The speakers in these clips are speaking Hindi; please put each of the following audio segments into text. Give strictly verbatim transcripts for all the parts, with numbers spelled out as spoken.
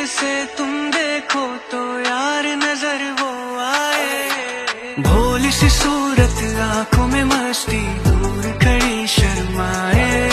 से तुम देखो तो यार नजर वो आए, भोली सी सूरत आंखों में मस्ती, दूर खड़ी शर्माए।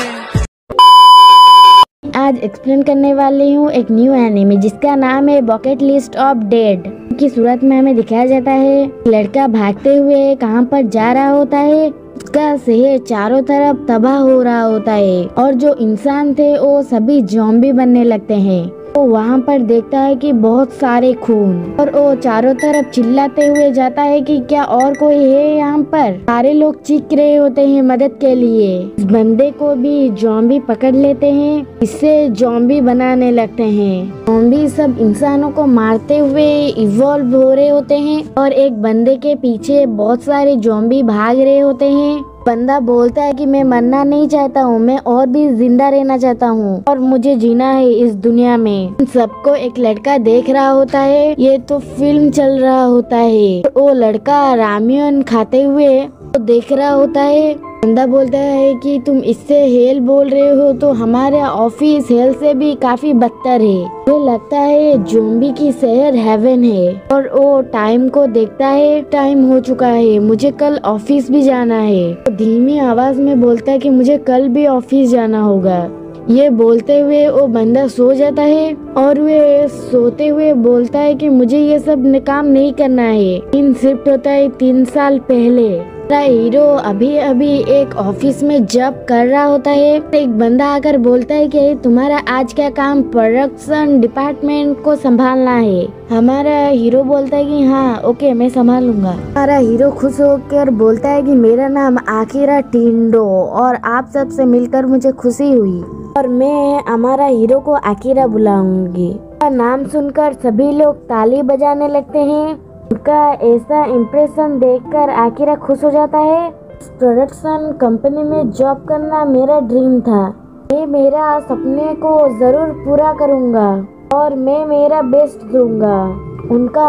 आज एक्सप्लेन करने वाली हूँ एक न्यू एनिमे जिसका नाम है बकेट लिस्ट ऑफ डेड। की सूरत में हमें दिखाया जाता है लड़का भागते हुए कहाँ पर जा रहा होता है, उसका शहर चारों तरफ तबाह हो रहा होता है और जो इंसान थे वो सभी ज़ॉम्बी बनने लगते हैं। वो वहाँ पर देखता है कि बहुत सारे खून और वो चारों तरफ चिल्लाते हुए जाता है कि क्या और कोई है यहाँ पर। सारे लोग चीख रहे होते हैं मदद के लिए। इस बंदे को भी ज़ॉम्बी पकड़ लेते हैं, इससे ज़ॉम्बी बनाने लगते हैं। ज़ॉम्बी सब इंसानों को मारते हुए इवॉल्व हो रहे होते हैं और एक बंदे के पीछे बहुत सारे ज़ॉम्बी भाग रहे होते हैं। बंदा बोलता है कि मैं मरना नहीं चाहता हूँ, मैं और भी जिंदा रहना चाहता हूँ और मुझे जीना है इस दुनिया में। सबको एक लड़का देख रहा होता है, ये तो फिल्म चल रहा होता है। वो लड़का रामियन खाते हुए तो देख रहा होता है। बंदा बोलता है कि तुम इससे हेल बोल रहे हो तो हमारा ऑफिस हेल से भी काफी बदतर है। मुझे लगता है ज़ॉम्बी की शहर हेवन है। और वो टाइम को देखता है, टाइम हो चुका है, मुझे कल ऑफिस भी जाना है। तो धीमी आवाज में बोलता है कि मुझे कल भी ऑफिस जाना होगा। ये बोलते हुए वो बंदा सो जाता है और वे सोते हुए बोलता है कि मुझे ये सब काम नहीं करना है। तीन शिफ्ट होता है तीन साल पहले। मेरा हीरो अभी अभी एक ऑफिस में जॉब कर रहा होता है। एक बंदा आकर बोलता है कि तुम्हारा आज का काम प्रोडक्शन डिपार्टमेंट को संभालना है। हमारा हीरो बोलता है कि हाँ ओके मैं संभालूंगा। हमारा हीरो खुश होकर बोलता है कि मेरा नाम आकिरा टेंडो और आप सब से मिलकर मुझे खुशी हुई और मैं हमारा हीरो को आकिरा बुलाऊंगी। नाम सुनकर सभी लोग ताली बजाने लगते हैं। उनका ऐसा इम्प्रेशन देखकर आकिरा खुश हो जाता है। प्रोडक्शन कंपनी में जॉब करना मेरा ड्रीम था, मैं मेरा सपने को जरूर पूरा करूंगा और मैं मेरा बेस्ट दूंगा। उनका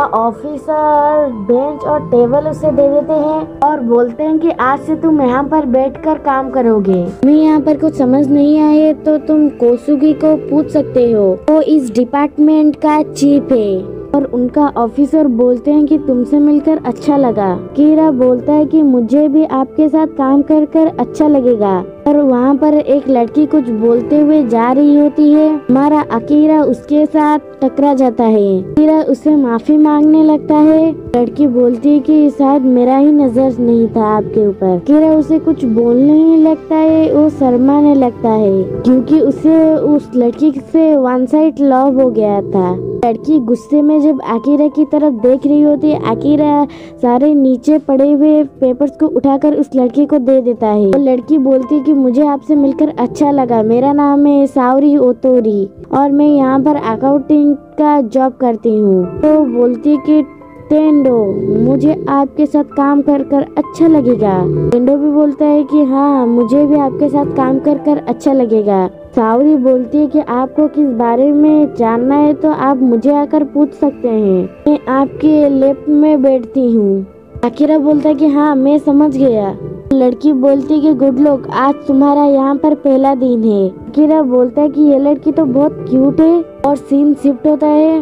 ऑफिसर बेंच और टेबल उसे दे देते हैं और बोलते हैं कि आज से तुम यहाँ पर बैठकर काम करोगे। तुम्हें यहाँ पर कुछ समझ नहीं आए तो तुम कोसुगी को पूछ सकते हो, वो इस डिपार्टमेंट का चीफ है। और उनका ऑफिसर बोलते हैं कि तुमसे मिलकर अच्छा लगा। कीरा बोलता है कि मुझे भी आपके साथ काम कर कर अच्छा लगेगा। और वहाँ पर एक लड़की कुछ बोलते हुए जा रही होती है। हमारा अकीरा उसके साथ टकरा जाता है। अकीरा उससे माफी मांगने लगता है। लड़की बोलती है कि शायद मेरा ही नजर नहीं था आपके ऊपर। अकीरा उसे कुछ बोलने ही लगता है, वो शर्माने लगता है क्योंकि उसे उस लड़की से वन साइड लव हो गया था। लड़की गुस्से में जब अकीरा की तरफ देख रही होती है, अकीरा सारे नीचे पड़े हुए पेपर्स को उठाकर उस लड़की को दे देता है। और लड़की बोलती है कि मुझे आपसे मिलकर अच्छा लगा, मेरा नाम है साउरी ओतोरी और मैं यहाँ पर अकाउंटिंग का जॉब करती हूँ। तो बोलती है कि टेंडो मुझे आपके साथ काम कर कर अच्छा लगेगा। टेंडो भी बोलता है कि हाँ मुझे भी आपके साथ काम कर कर अच्छा लगेगा। साउरी बोलती है कि आपको किस बारे में जानना है तो आप मुझे आकर पूछ सकते हैं, मैं आपके लेफ्ट में बैठती हूँ। अकीरा बोलता है कि हाँ मैं समझ गया। लड़की बोलती है कि गुड लक, आज तुम्हारा यहाँ पर पहला दिन है। अकीरा बोलता है कि ये लड़की तो बहुत क्यूट है। और सीन शिफ्ट होता है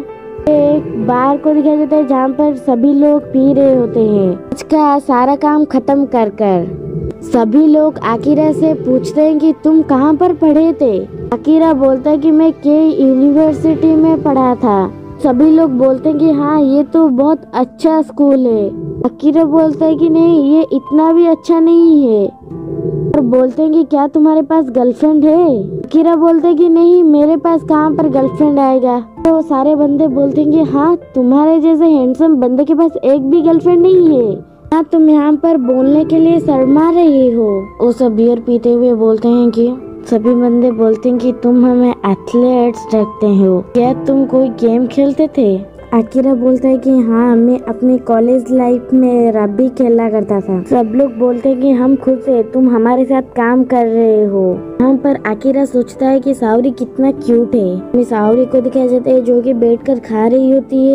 एक बार को दिखाया जाता है जहाँ पर सभी लोग पी रहे होते हैं। इसका सारा काम खत्म कर कर सभी लोग अकीरा से पूछते हैं कि तुम कहाँ पर पढ़े थे। अकीरा बोलता है कि मैं के यूनिवर्सिटी में पढ़ा था। सभी लोग बोलते हैं कि हाँ ये तो बहुत अच्छा स्कूल है। अकीरा बोलता है कि नहीं ये इतना भी अच्छा नहीं है और बोलते हैं कि क्या तुम्हारे पास गर्लफ्रेंड है। अकीरा बोलते हैं कि नहीं मेरे पास कहाँ पर गर्लफ्रेंड आएगा। तो सारे बंदे बोलते हैं कि हाँ तुम्हारे जैसे हैंडसम बंदे के पास एक भी गर्लफ्रेंड नहीं है, हाँ तुम यहाँ पर बोलने के लिए शर्मा रही हो। वो सब बियर पीते हुए बोलते हैं कि सभी बंदे बोलते हैं कि तुम हमें एथलेट्स रखते हो, क्या तुम कोई गेम खेलते थे। अकीरा बोलता है कि हाँ मैं अपनी कॉलेज लाइफ में रग्बी खेला करता था। सब लोग बोलते हैं कि हम खुश है तुम हमारे साथ काम कर रहे हो। यहाँ पर अकीरा सोचता है कि साउरी कितना क्यूट है। मैं साउरी को दिखाया जाता है जो कि बैठकर खा रही होती है।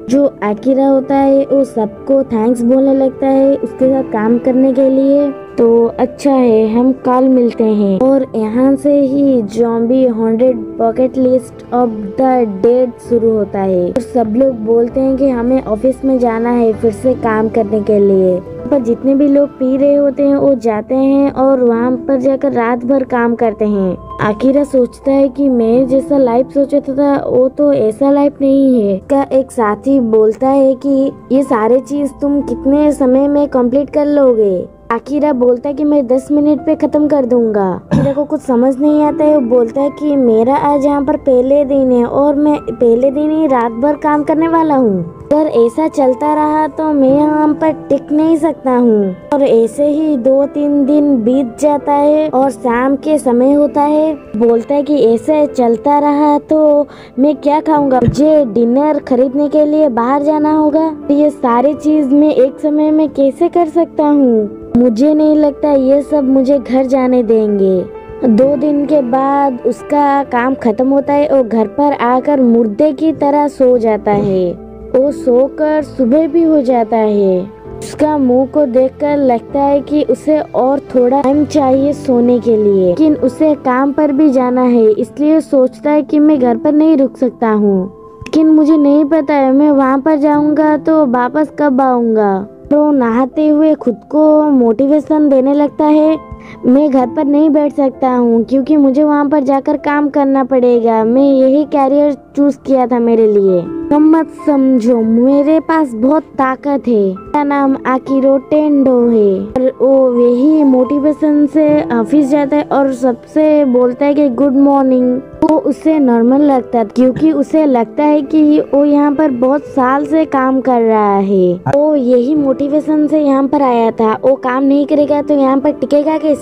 जो आकिरा होता है वो सबको थैंक्स बोलने लगता है उसके साथ काम करने के लिए। तो अच्छा है, हम कल मिलते हैं। और यहाँ से ही zombie hundred bucket list of the dead शुरू होता है और सब लोग बोलते हैं कि हमें ऑफिस में जाना है फिर से काम करने के लिए। पर जितने भी लोग पी रहे होते हैं वो जाते हैं और वहाँ पर जाकर रात भर काम करते हैं। आकिरा सोचता है कि मैं जैसा लाइफ सोचा था वो तो ऐसा लाइफ नहीं है। का एक साथी बोलता है कि ये सारे चीज तुम कितने समय में कंप्लीट कर लोगे। आकिरा बोलता है कि मैं दस मिनट पे खत्म कर दूंगा। आकिरा को कुछ समझ नहीं आता है। वो बोलता है कि मेरा आज यहाँ पर पहले दिन है और मैं पहले दिन ही रात भर काम करने वाला हूँ। अगर ऐसा चलता रहा तो मैं यहाँ पर टिक नहीं सकता हूँ। और ऐसे ही दो तीन दिन बीत जाता है और शाम के समय होता है। बोलता है कि ऐसे चलता रहा तो मैं क्या खाऊंगा, मुझे डिनर खरीदने के लिए बाहर जाना होगा। ये सारी चीज मैं एक समय में कैसे कर सकता हूँ। मुझे नहीं लगता ये सब मुझे घर जाने देंगे। दो दिन के बाद उसका काम खत्म होता है और घर पर आकर मुर्दे की तरह सो जाता है। वो सोकर सुबह भी हो जाता है। उसका मुंह को देखकर लगता है कि उसे और थोड़ा टाइम चाहिए सोने के लिए, लेकिन उसे काम पर भी जाना है इसलिए सोचता है कि मैं घर पर नहीं रुक सकता हूँ। लेकिन मुझे नहीं पता है मैं वहाँ पर जाऊँगा तो वापस कब आऊँगा। तो नहाते हुए खुद को मोटिवेशन देने लगता है। मैं घर पर नहीं बैठ सकता हूँ क्योंकि मुझे वहाँ पर जाकर काम करना पड़ेगा। मैं यही कैरियर चूज किया था मेरे लिए। तुम मत समझो, मेरे पास बहुत ताकत है। मेरा नाम आकिरा टेंडो है। और वो यही मोटिवेशन से ऑफिस जाता है और सबसे बोलता है कि गुड मॉर्निंग। वो उसे नॉर्मल लगता है क्योंकि उसे लगता है कि वो यहाँ पर बहुत साल से काम कर रहा है। वो यही मोटिवेशन से यहाँ पर आया था। वो काम नहीं करेगा तो यहाँ पर टिकेगा कैसे।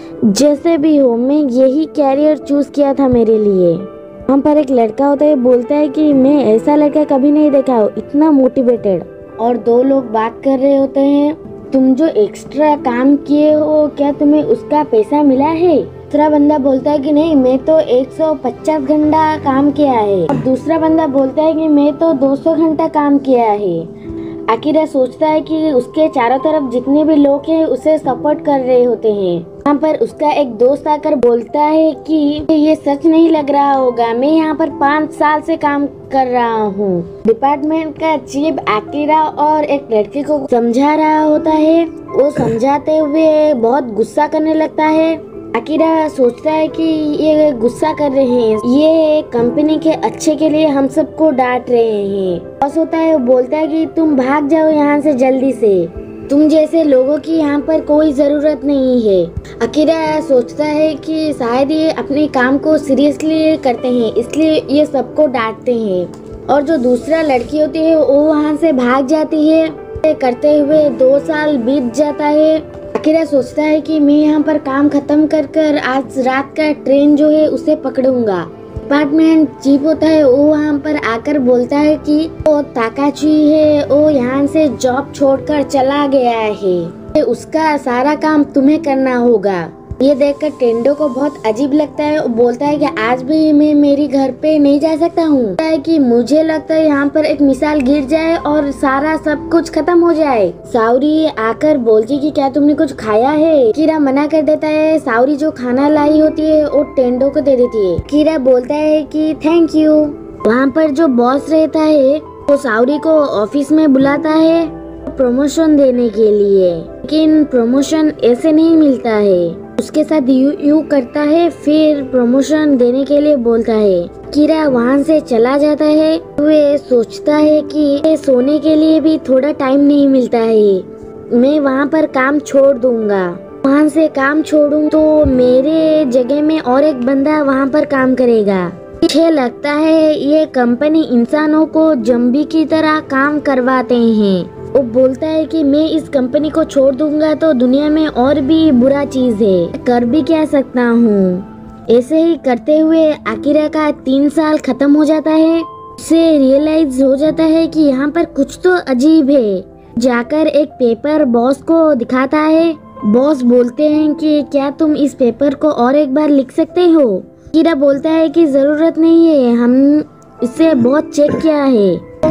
जैसे भी हो मैं यही कैरियर चूज किया था मेरे लिए। वहाँ पर एक लड़का होता है, बोलता है कि मैं ऐसा लड़का कभी नहीं देखा हो, इतना मोटिवेटेड। और दो लोग बात कर रहे होते हैं, तुम जो एक्स्ट्रा काम किए हो क्या तुम्हें उसका पैसा मिला है। दूसरा बंदा बोलता है कि नहीं, मैं तो एक सौ पचास घंटा काम किया है। और दूसरा बंदा बोलता है कि मैं तो दो सौ घंटा काम किया है। आकिरा सोचता है कि उसके चारों तरफ जितने भी लोग हैं उसे सपोर्ट कर रहे होते हैं। यहाँ पर उसका एक दोस्त आकर बोलता है कि ये सच नहीं लग रहा होगा, मैं यहाँ पर पाँच साल से काम कर रहा हूँ। डिपार्टमेंट का चीफ आकिरा और एक लड़के को समझा रहा होता है। वो समझाते हुए बहुत गुस्सा करने लगता है। आकिरा सोचता है कि ये गुस्सा कर रहे हैं, ये कंपनी के अच्छे के लिए हम सबको डांट रहे हैं। बॉस होता है, वो बोलता है कि तुम भाग जाओ यहाँ से जल्दी से, तुम जैसे लोगों की यहाँ पर कोई जरूरत नहीं है। आकिरा सोचता है कि शायद ये अपने काम को सीरियसली करते हैं इसलिए ये सबको डांटते हैं। और जो दूसरा लड़की होती है वो वहाँ से भाग जाती है। करते हुए दो साल बीत जाता है। आकिरा सोचता है कि मैं यहाँ पर काम खत्म कर कर आज रात का ट्रेन जो है उसे पकड़ूंगा। डिपार्टमेंट चीफ होता है, वो वहाँ पर आकर बोलता है कि वो ताकाची है, वो यहाँ से जॉब छोड़कर चला गया है, उसका सारा काम तुम्हें करना होगा। ये देखकर टेंडो को बहुत अजीब लगता है। वो बोलता है कि आज भी मैं मेरी घर पे नहीं जा सकता हूँ कि मुझे लगता है यहाँ पर एक मिसाइल गिर जाए और सारा सब कुछ खत्म हो जाए। साउरी आकर बोलती कि क्या तुमने कुछ खाया है। कीरा मना कर देता है। साउरी जो खाना लाई होती है वो टेंडो को दे देती है। कीरा बोलता है कि थैंक यू। वहाँ पर जो बॉस रहता है वो साउरी को ऑफिस में बुलाता है प्रमोशन देने के लिए, लेकिन प्रमोशन ऐसे नहीं मिलता है। उसके साथ यू यू करता है, फिर प्रमोशन देने के लिए बोलता है। कीरा वहाँ से चला जाता है। वे सोचता है कि सोने के लिए भी थोड़ा टाइम नहीं मिलता है, मैं वहाँ पर काम छोड़ दूंगा। वहाँ से काम छोड़ूं तो मेरे जगह में और एक बंदा वहाँ पर काम करेगा। मुझे लगता है ये कंपनी इंसानों को जम्बी की तरह काम करवाते हैं। वो बोलता है कि मैं इस कंपनी को छोड़ दूंगा तो दुनिया में और भी बुरा चीज है, कर भी क्या सकता हूँ। ऐसे ही करते हुए आकिरा का तीन साल खत्म हो जाता है। उसे रियलाइज हो जाता है कि यहाँ पर कुछ तो अजीब है। जाकर एक पेपर बॉस को दिखाता है। बॉस बोलते हैं कि क्या तुम इस पेपर को और एक बार लिख सकते हो। आकिरा बोलता है कि जरूरत नहीं है, हम इसे बहुत चेक किया है। बॉस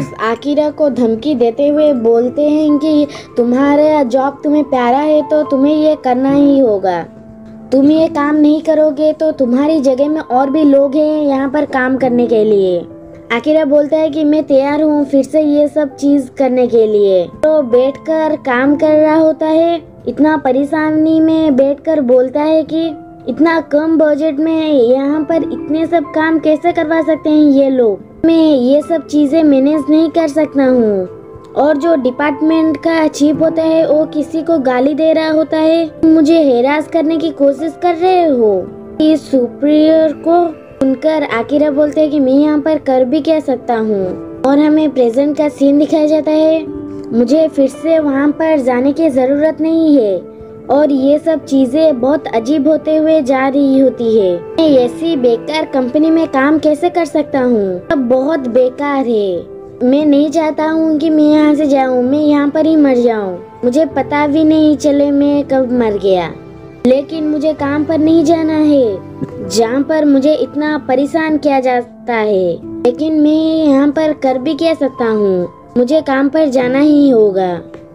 बॉस आकिरा को धमकी देते हुए बोलते हैं कि तुम्हारा जॉब तुम्हें प्यारा है तो तुम्हें ये करना ही होगा। तुम ये काम नहीं करोगे तो तुम्हारी जगह में और भी लोग हैं यहाँ पर काम करने के लिए। आकिरा बोलता है कि मैं तैयार हूँ फिर से ये सब चीज करने के लिए। तो बैठकर काम कर रहा होता है, इतना परेशानी में बैठकर बोलता है कि इतना कम बजट में यहाँ पर इतने सब काम कैसे करवा सकते हैं ये लोग, मैं ये सब चीजें मैनेज नहीं कर सकता हूँ। और जो डिपार्टमेंट का चीफ होता है वो किसी को गाली दे रहा होता है, मुझे हैरास करने की कोशिश कर रहे हो। इस सुपीरियर को सुनकर आकिरा बोलते हैं कि मैं यहाँ पर कर भी क्या सकता हूँ। और हमें प्रेजेंट का सीन दिखाया जाता है, मुझे फिर से वहाँ पर जाने की जरूरत नहीं है और ये सब चीजें बहुत अजीब होते हुए जा रही होती है। मैं ऐसी बेकार कंपनी में काम कैसे कर सकता हूँ, अब बहुत बेकार है। मैं नहीं चाहता हूँ कि मैं यहाँ से जाऊँ, मैं यहाँ पर ही मर जाऊँ, मुझे पता भी नहीं चले मैं कब मर गया। लेकिन मुझे काम पर नहीं जाना है जहाँ पर मुझे इतना परेशान किया जाता है, लेकिन मैं यहाँ पर कर भी क्या सकता हूँ, मुझे काम पर जाना ही होगा।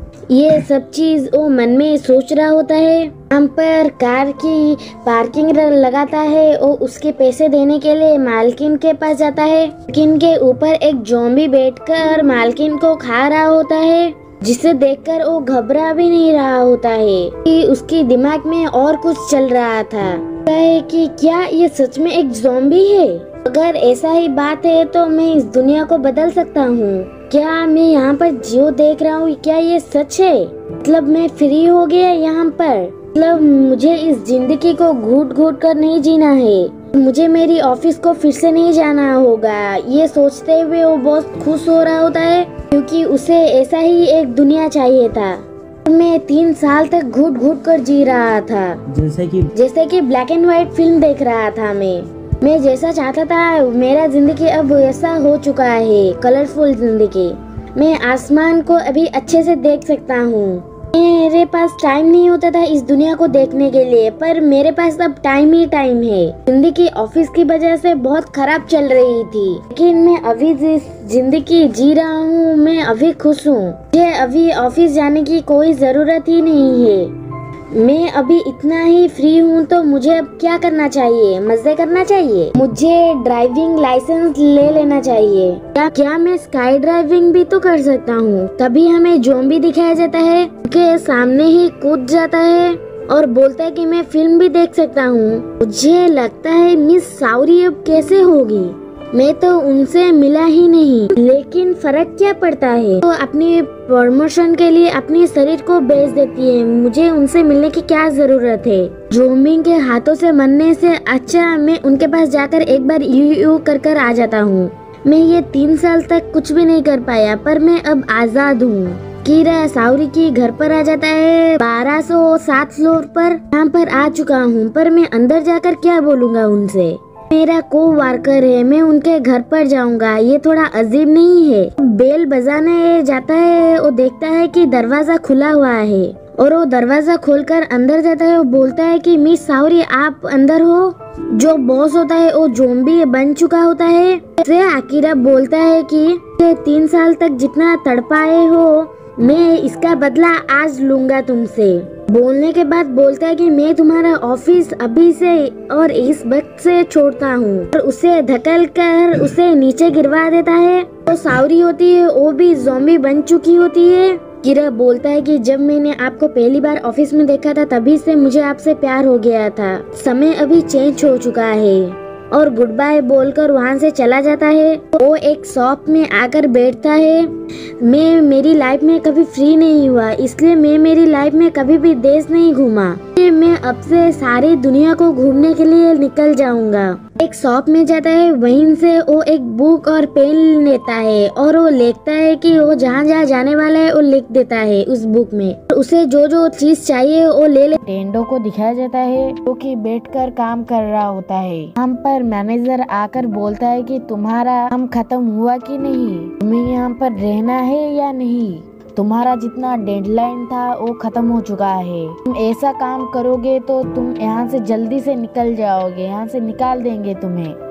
ये सब चीज वो मन में सोच रहा होता है। यहाँ पर कार की पार्किंग लगाता है और उसके पैसे देने के लिए मालकिन के पास जाता है। मालकिन के ऊपर एक ज़ॉम्बी बैठकर मालकिन को खा रहा होता है, जिसे देखकर वो घबरा भी नहीं रहा होता है कि उसकी दिमाग में और कुछ चल रहा था है कि क्या ये सच में एक ज़ॉम्बी है। अगर ऐसा ही बात है तो मैं इस दुनिया को बदल सकता हूँ। क्या मैं यहाँ पर जो देख रहा हूँ क्या ये सच है, मतलब मैं फ्री हो गया यहाँ पर, मतलब मुझे इस जिंदगी को घूट घूट कर नहीं जीना है, मुझे मेरी ऑफिस को फिर से नहीं जाना होगा। ये सोचते हुए वो बहुत खुश हो रहा होता है क्योंकि उसे ऐसा ही एक दुनिया चाहिए था। मैं तीन साल तक घूट घूट कर जी रहा था, जैसे कि जैसे कि ब्लैक एंड व्हाइट फिल्म देख रहा था। मैं मैं जैसा चाहता था मेरा जिंदगी अब ऐसा हो चुका है, कलरफुल जिंदगी। मैं आसमान को अभी अच्छे से देख सकता हूँ। मेरे पास टाइम नहीं होता था इस दुनिया को देखने के लिए, पर मेरे पास अब टाइम ही टाइम है। जिंदगी ऑफिस की वजह से बहुत खराब चल रही थी, लेकिन मैं अभी जिस जिंदगी जी रहा हूँ मैं अभी खुश हूँ। मुझे अभी ऑफिस जाने की कोई जरूरत ही नहीं है। मैं अभी इतना ही फ्री हूँ तो मुझे अब क्या करना चाहिए, मजे करना चाहिए। मुझे ड्राइविंग लाइसेंस ले लेना चाहिए। क्या क्या मैं स्काई ड्राइविंग भी तो कर सकता हूँ। तभी हमें ज़ॉम्बी दिखाया जाता है के सामने ही कूद जाता है और बोलता है कि मैं फिल्म भी देख सकता हूँ। मुझे लगता है मिस साउरी अब कैसे होगी, मैं तो उनसे मिला ही नहीं, लेकिन फर्क क्या पड़ता है। तो अपनी प्रमोशन के लिए अपने शरीर को बेच देती है, मुझे उनसे मिलने की क्या जरूरत है। ज़ॉम्बी के हाथों से मरने से अच्छा मैं उनके पास जाकर एक बार यू यू कर कर आ जाता हूँ। मैं ये तीन साल तक कुछ भी नहीं कर पाया, पर मैं अब आजाद हूँ। कीरा साउरी की घर पर आ जाता है बारह सौ सात फ्लोर पर। यहाँ पर आ चुका हूँ, पर मैं अंदर जाकर क्या बोलूँगा उनसे। मेरा को वर्कर है, मैं उनके घर पर जाऊंगा, ये थोड़ा अजीब नहीं है। बेल बजाने जाता है, वो देखता है कि दरवाजा खुला हुआ है और वो दरवाजा खोलकर अंदर जाता है। वो बोलता है कि मिस साउरी आप अंदर हो। जो बॉस होता है वो ज़ॉम्बी बन चुका होता है। से आकिरा बोलता है कि तीन साल तक जितना तड़पाए हो मैं इसका बदला आज लूंगा तुमसे। बोलने के बाद बोलता है कि मैं तुम्हारा ऑफिस अभी से और इस वक्त से छोड़ता हूँ और उसे धकेल कर उसे नीचे गिरवा देता है। तो साउरी होती है वो भी ज़ॉम्बी बन चुकी होती है। कीरा बोलता है कि जब मैंने आपको पहली बार ऑफिस में देखा था तभी से मुझे आपसे प्यार हो गया था। समय अभी चेंज हो चुका है और गुड बाय बोलकर वहाँ से चला जाता है। वो एक शॉप में आकर बैठता है। मैं मेरी लाइफ में कभी फ्री नहीं हुआ, इसलिए मैं मेरी लाइफ में कभी भी देश नहीं घूमा। मैं अब से सारी दुनिया को घूमने के लिए निकल जाऊंगा। एक शॉप में जाता है, वहीं से वो एक बुक और पेन लेता है और वो लिखता है कि वो जहाँ जहाँ जाने वाला है वो लिख देता है उस बुक में। उसे जो जो चीज चाहिए वो ले ले। टेंडो को दिखाया जाता है जो कि बैठकर काम कर रहा होता है। हम पर मैनेजर आकर बोलता है कि तुम्हारा काम खत्म हुआ कि नहीं, तुम्हें यहाँ पर रहना है या नहीं, तुम्हारा जितना डेडलाइन था वो खत्म हो चुका है। तुम ऐसा काम करोगे तो तुम यहाँ से जल्दी से निकल जाओगे, यहाँ से निकाल देंगे तुम्हें।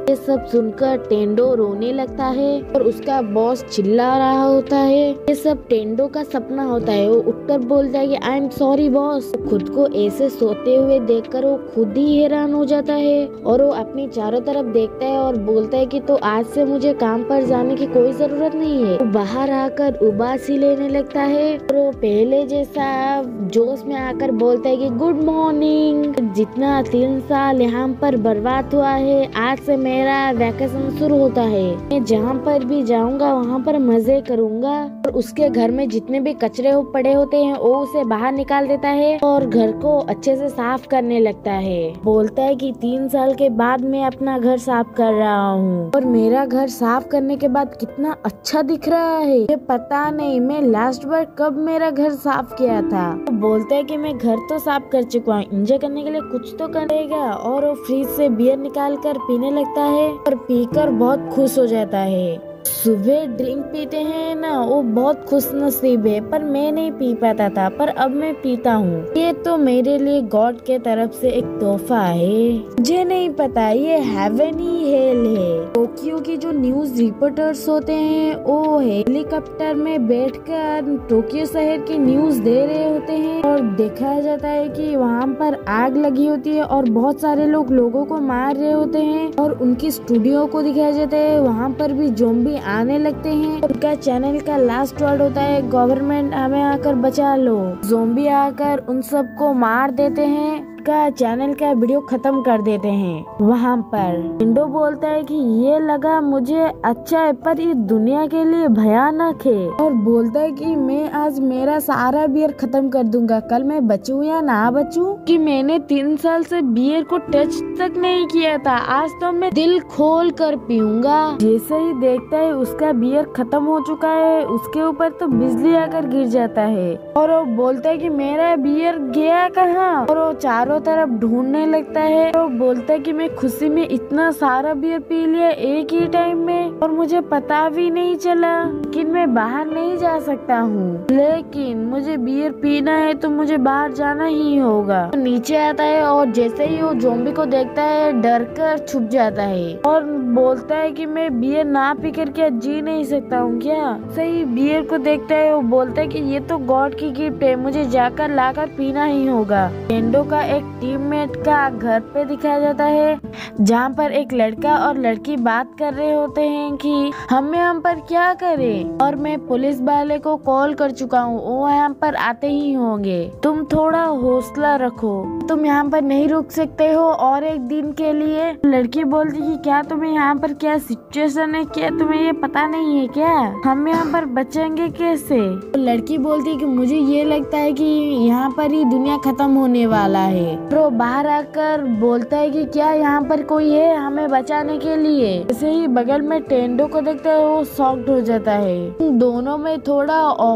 ये सब सुनकर टेंडो रोने लगता है और उसका बॉस चिल्ला रहा होता है। ये सब टेंडो का सपना होता है। वो उठकर बोलता है कि आई एम सॉरी बॉस। खुद को ऐसे सोते हुए देखकर वो खुद ही हैरान हो जाता है और वो अपनी चारों तरफ देखता है और बोलता है कि तो आज से मुझे काम पर जाने की कोई जरूरत नहीं है। वो बाहर आकर उबासी लेने लगता है और वो पहले जैसा जोश में आकर बोलता है कि गुड मॉर्निंग। जितना तीन साल यहाँ पर बर्बाद हुआ है, आज से मेरा वैकेशन शुरू होता है। मैं जहाँ पर भी जाऊँगा वहाँ पर मजे करूँगा। और उसके घर में जितने भी कचरे पड़े होते हैं वो उसे बाहर निकाल देता है और घर को अच्छे से साफ करने लगता है। बोलता है कि तीन साल के बाद मैं अपना घर साफ कर रहा हूँ और मेरा घर साफ करने के बाद कितना अच्छा दिख रहा है। ये पता नहीं मैं लास्ट बार कब मेरा घर साफ किया था। तो बोलता है कि मैं घर तो साफ कर चुका हूँ, एंजॉय करने के लिए कुछ तो करेगा। और वो फ्रिज से बियर निकाल कर पीने लगता है और पीकर बहुत खुश हो जाता है। सुबह ड्रिंक पीते हैं ना, वो बहुत खुश नसीब है, पर मैं नहीं पी पाता था, पर अब मैं पीता हूँ। ये तो मेरे लिए गॉड के तरफ से एक तोहफा है। मुझे नहीं पता ये हेवन ही हेल है। टोक्यो की जो न्यूज रिपोर्टर्स होते हैं वो हेलीकॉप्टर में बैठकर टोक्यो शहर की न्यूज दे रहे होते हैं और दिखाया जाता है कि वहाँ पर आग लगी होती है और बहुत सारे लोग लोगों को मार रहे होते हैं। और उनकी स्टूडियो को दिखाया जाता है, वहाँ पर भी ज़ॉम्बी आने लगते हैं। उनका चैनल का लास्ट वर्ड होता है गवर्नमेंट हमें आकर बचा लो। ज़ॉम्बी आकर उन सबको मार देते हैं, का चैनल का वीडियो खत्म कर देते हैं। वहाँ पर टेंडो बोलता है कि ये लगा मुझे अच्छा है पर ये दुनिया के लिए भयानक है। और बोलता है कि मैं आज मेरा सारा बियर खत्म कर दूंगा, कल मैं बचूं या ना बचूं, कि मैंने तीन साल से बियर को टच तक नहीं किया था, आज तो मैं दिल खोल कर पीऊंगा। जैसे ही देखता है उसका बियर खत्म हो चुका है, उसके ऊपर तो बिजली आकर गिर जाता है और वो बोलता है कि मेरा बियर गया कहाँ। और वो चारों तरफ ढूंढने लगता है। तो बोलता है कि मैं खुशी में इतना सारा बियर पी लिया एक ही टाइम में और मुझे पता भी नहीं चला, लेकिन मैं बाहर नहीं जा सकता हूँ, लेकिन मुझे बियर पीना है तो मुझे बाहर जाना ही होगा। तो नीचे आता है और जैसे ही वो ज़ॉम्बी को देखता है डर कर छुप जाता है और बोलता है कि मैं बियर ना पी कर क्या जी नहीं सकता हूँ क्या। सही बियर को देखता है, वो बोलता है कि ये तो गॉड की गिफ्ट है, मुझे जाकर लाकर पीना ही होगा। टेंडो का एक टीममेट का घर पे दिखाया जाता है जहाँ पर एक लड़का और लड़की बात कर रहे होते हैं कि हम यहाँ पर क्या करें, और मैं पुलिस वाले को कॉल कर चुका हूँ, वो यहाँ पर आते ही होंगे, तुम थोड़ा हौसला रखो, तुम यहाँ पर नहीं रुक सकते हो और एक दिन के लिए। लड़की बोलती कि क्या तुम्हें यहाँ पर क्या सिचुएशन है, क्या तुम्हें ये पता नहीं है क्या, हम यहाँ पर बचेंगे कैसे। तो लड़की बोलती कि मुझे ये लगता है कि यहाँ पर ही दुनिया खत्म होने वाला है। तो बाहर आकर बोलता है कि क्या यहाँ पर कोई है हमें बचाने के लिए। जैसे ही बगल में टेंडो को देखता है वो शॉक्ड हो जाता है। दोनों में थोड़ा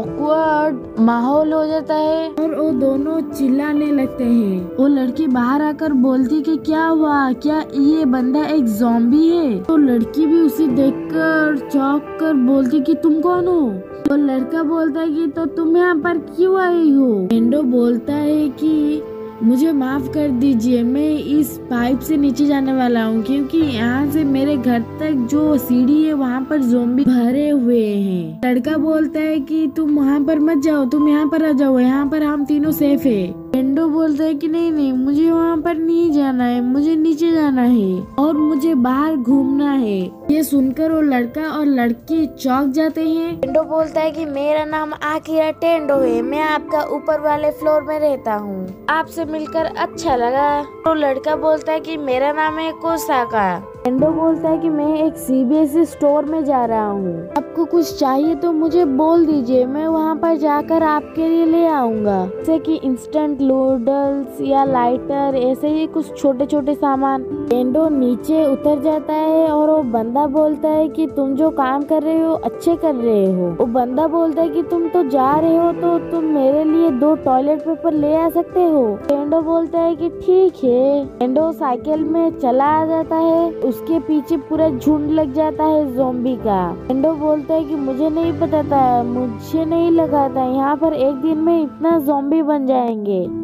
ऑकवर्ड माहौल हो जाता है और वो दोनों चिल्लाने लगते हैं। वो लड़की बाहर आकर बोलती कि क्या हुआ, क्या ये बंदा एक ज़ॉम्बी है। तो लड़की भी उसे देखकर चौंक कर बोलती कि तुम कौन हो। तो लड़का बोलता है कि तो तुम यहाँ पर क्यों आई हो। टेंडो बोलता है कि मुझे माफ कर दीजिए, मैं इस पाइप से नीचे जाने वाला हूँ क्योंकि यहाँ से मेरे घर तक जो सीढ़ी है वहाँ पर ज़ॉम्बी भरे हुए हैं। लड़का बोलता है कि तुम वहाँ पर मत जाओ, तुम यहाँ पर आ जाओ, यहाँ पर हम तीनों सेफ है। टेंडो बोलता है कि नहीं नहीं मुझे वहाँ पर नहीं जाना है, मुझे नीचे जाना है और मुझे बाहर घूमना है। ये सुनकर वो लड़का और लड़की चौंक जाते हैं। टेंडो बोलता है कि मेरा नाम आकिरा टेंडो है, मैं आपका ऊपर वाले फ्लोर में रहता हूँ, आपसे मिलकर अच्छा लगा। तो लड़का बोलता है कि मेरा नाम है कोसाका। टेंडो बोलता है कि मैं एक सीबीएसई स्टोर में जा रहा हूँ, आपको कुछ चाहिए तो मुझे बोल दीजिए, मैं वहाँ पर जाकर आपके लिए ले आऊँगा, जैसे कि इंस्टेंट नूडल्स या लाइटर, ऐसे ही कुछ छोटे छोटे सामान। टेंडो नीचे उतर जाता है और वो बंदा बोलता है कि तुम जो काम कर रहे हो अच्छे कर रहे हो। वो बंदा बोलता है कि तुम तो जा रहे हो तो तुम मेरे लिए दो टॉयलेट पेपर ले आ सकते हो। टेंडो बोलता है कि ठीक है। टेंडो साइकिल में चला आ जाता है, उसके पीछे पूरा झुंड लग जाता है ज़ॉम्बी का। टेंडो बोलता है कि मुझे नहीं पता था, मुझे नहीं लगा था यहाँ पर एक दिन में इतना ज़ॉम्बी बन जाएंगे।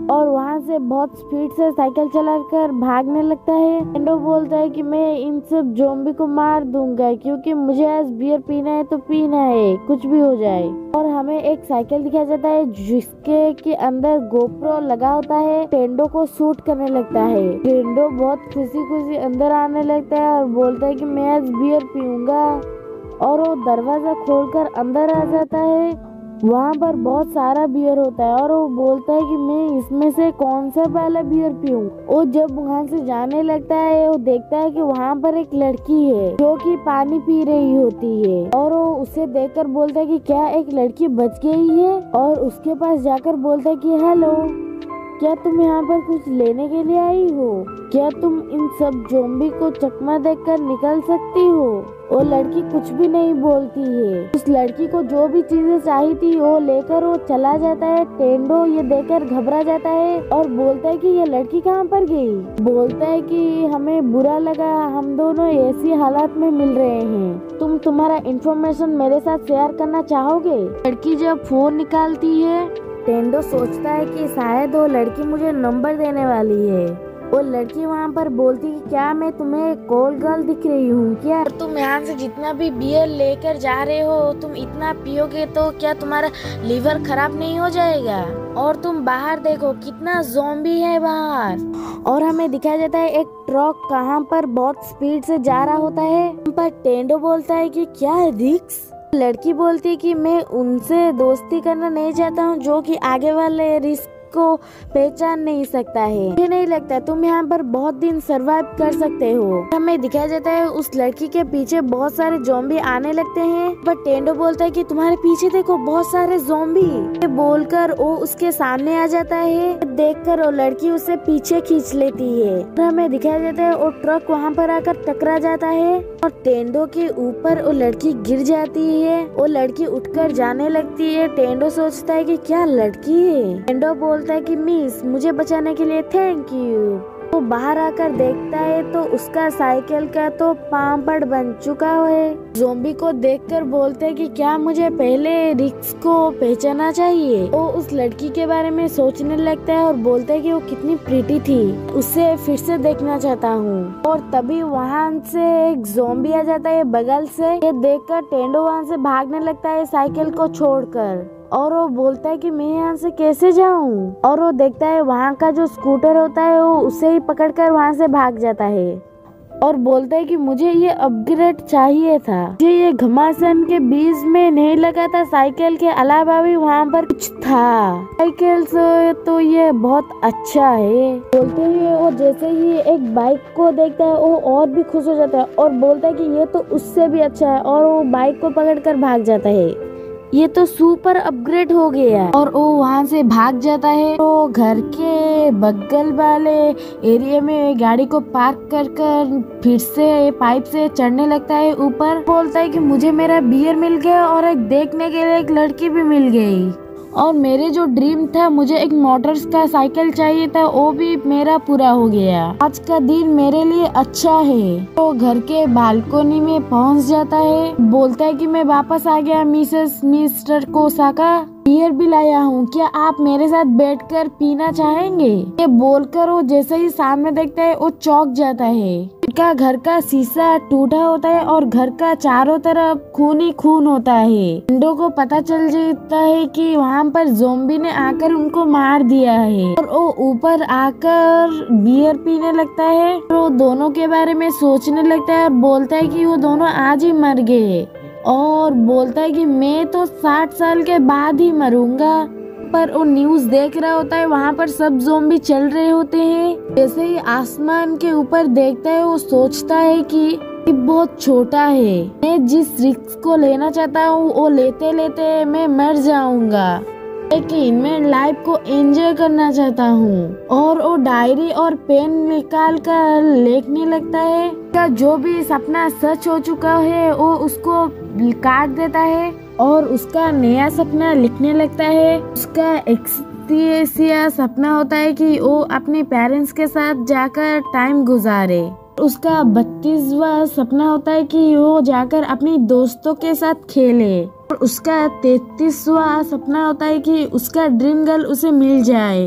और वहाँ से बहुत स्पीड से साइकिल चलाकर भागने लगता है। टेंडो बोलता है कि मैं इन सब ज़ॉम्बी को मार दूंगा क्योंकि मुझे आज बियर पीना है तो पीना है, कुछ भी हो जाए। और हमें एक साइकिल दिखाया जाता है जिसके के अंदर गोप्रो लगा होता है। टेंडो को शूट करने लगता है। टेंडो बहुत खुशी खुशी अंदर आने लगता है और बोलता है कि मैं आज बियर पीऊंगा, और वो दरवाजा खोलकर अंदर आ जाता है। वहाँ पर बहुत सारा बियर होता है और वो बोलता है कि मैं इसमें से कौन सा पहला बियर पीऊं। वो जब वहाँ से जाने लगता है वो देखता है कि वहाँ पर एक लड़की है जो कि पानी पी रही होती है, और वो उसे देखकर बोलता है कि क्या एक लड़की बच गई है, और उसके पास जाकर बोलता है कि हेलो, क्या तुम यहाँ पर कुछ लेने के लिए आई हो? क्या तुम इन सब ज़ॉम्बी को चकमा देकर निकल सकती हो? वो लड़की कुछ भी नहीं बोलती है। उस लड़की को जो भी चीजें चाहिए थी वो लेकर वो चला जाता है। टेंडो ये देखकर घबरा जाता है और बोलता है कि ये लड़की कहाँ पर गई। बोलता है कि हमें बुरा लगा, हम दोनों ऐसी हालात में मिल रहे हैं, तुम तुम्हारा इंफॉर्मेशन मेरे साथ शेयर करना चाहोगे? लड़की जब फोन निकालती है, टेंडो सोचता है कि शायद वो लड़की मुझे नंबर देने वाली है। वो लड़की वहाँ पर बोलती कि क्या मैं तुम्हें कॉल गर्ल दिख रही हूँ क्या? और तुम यहाँ से जितना भी बियर लेकर जा रहे हो, तुम इतना पियोगे तो क्या तुम्हारा लीवर खराब नहीं हो जाएगा? और तुम बाहर देखो कितना ज़ॉम्बी है बाहर। और हमें दिखाया जाता है एक ट्रक कहाँ पर बहुत स्पीड से जा रहा होता है। पर टेंडो बोलता है कि क्या है रिक्स? लड़की बोलती है कि मैं उनसे दोस्ती करना नहीं चाहता हूँ जो कि आगे वाले रिस्क को पहचान नहीं सकता है। मुझे नहीं लगता तुम यहाँ पर बहुत दिन सरवाइव कर सकते हो। हमें दिखाया जाता है उस लड़की के पीछे बहुत सारे ज़ॉम्बी आने लगते हैं, पर टेंडो बोलता है कि तुम्हारे पीछे देखो बहुत सारे ज़ॉम्बी। बोलकर वो उसके सामने आ जाता है। देखकर वो लड़की उसे पीछे खींच लेती है। हमें दिखाया जाता है वो ट्रक वहाँ पर आकर टकरा जाता है और टेंडो के ऊपर वो लड़की गिर जाती है। वो लड़की उठकर जाने लगती है। टेंडो सोचता है कि क्या लड़की है। टेंडो बोलता है कि मिस, मुझे बचाने के लिए थैंक यू। वो बाहर आकर देखता है तो उसका साइकिल का तो पांपड़ बन चुका है। ज़ॉम्बी को देखकर बोलते हैं कि क्या मुझे पहले रिक्स को पहचाना चाहिए। वो उस लड़की के बारे में सोचने लगता है और बोलता है कि वो कितनी प्रीटी थी, उसे फिर से देखना चाहता हूँ। और तभी वहाँ से एक ज़ॉम्बी आ जाता है बगल से। ये देखकर टेंडो वहाँ से भागने लगता है साइकिल को छोड़कर, और वो बोलता है कि मैं यहाँ से कैसे जाऊँ। और वो देखता है वहाँ का जो स्कूटर होता है वो उसे ही पकड़कर वहाँ से भाग जाता है और बोलता है कि मुझे ये अपग्रेड चाहिए था। मुझे ये घमासान के बीच में नहीं लगा था, साइकिल के अलावा भी वहाँ पर कुछ था। साइकिल से तो ये बहुत अच्छा है। बोलते हुए वो जैसे ही एक बाइक को देखता है वो और भी खुश हो जाता है और बोलता है कि ये तो उससे भी अच्छा है, और वो बाइक को पकड़कर भाग जाता है। ये तो सुपर अपग्रेड हो गया। और वो वहाँ से भाग जाता है। तो घर के बगल वाले एरिया में गाड़ी को पार्क कर कर फिर से पाइप से चढ़ने लगता है ऊपर। बोलता है कि मुझे मेरा बियर मिल गया और एक देखने के लिए एक लड़की भी मिल गई, और मेरे जो ड्रीम था, मुझे एक मोटर्स का साइकिल चाहिए था, वो भी मेरा पूरा हो गया। आज का दिन मेरे लिए अच्छा है। तो घर के बालकोनी में पहुंच जाता है। बोलता है कि मैं वापस आ गया मिसेस मिस्टर कोसाका, बियर भी लाया हूँ, क्या आप मेरे साथ बैठकर पीना चाहेंगे? ये बोलकर वो जैसे ही सामने देखता है वो चौंक जाता है। उनका घर का शीशा टूटा होता है और घर का चारों तरफ खून ही खून होता है। टेंडो को पता चल जाता है कि वहाँ पर ज़ॉम्बी ने आकर उनको मार दिया है, और वो ऊपर आकर बियर पीने लगता है। और वो दोनों के बारे में सोचने लगता है और बोलता है कि वो दोनों आज ही मर गए, और बोलता है कि मैं तो साठ साल के बाद ही मरूंगा। पर वो न्यूज देख रहा होता है, वहाँ पर सब ज़ॉम्बी चल रहे होते हैं। जैसे ही आसमान के ऊपर देखता है वो सोचता है कि ये बहुत छोटा है, मैं जिस रिस्क को लेना चाहता हूँ वो लेते लेते मैं मर जाऊंगा, लेकिन मैं लाइफ को एंजॉय करना चाहता हूँ। और वो डायरी और पेन निकाल कर लिखने लगता है। का जो भी सपना सच हो चुका है वो उसको काट देता है और उसका नया सपना लिखने लगता है। उसका एक्सटीएसिया सपना होता है कि वो अपने पेरेंट्स के साथ जाकर टाइम गुजारे। उसका बत्तीसवां सपना होता है कि वो जाकर अपनी दोस्तों के साथ खेले। और उसका तैतीसवां सपना होता है कि उसका ड्रीम गर्ल उसे मिल जाए।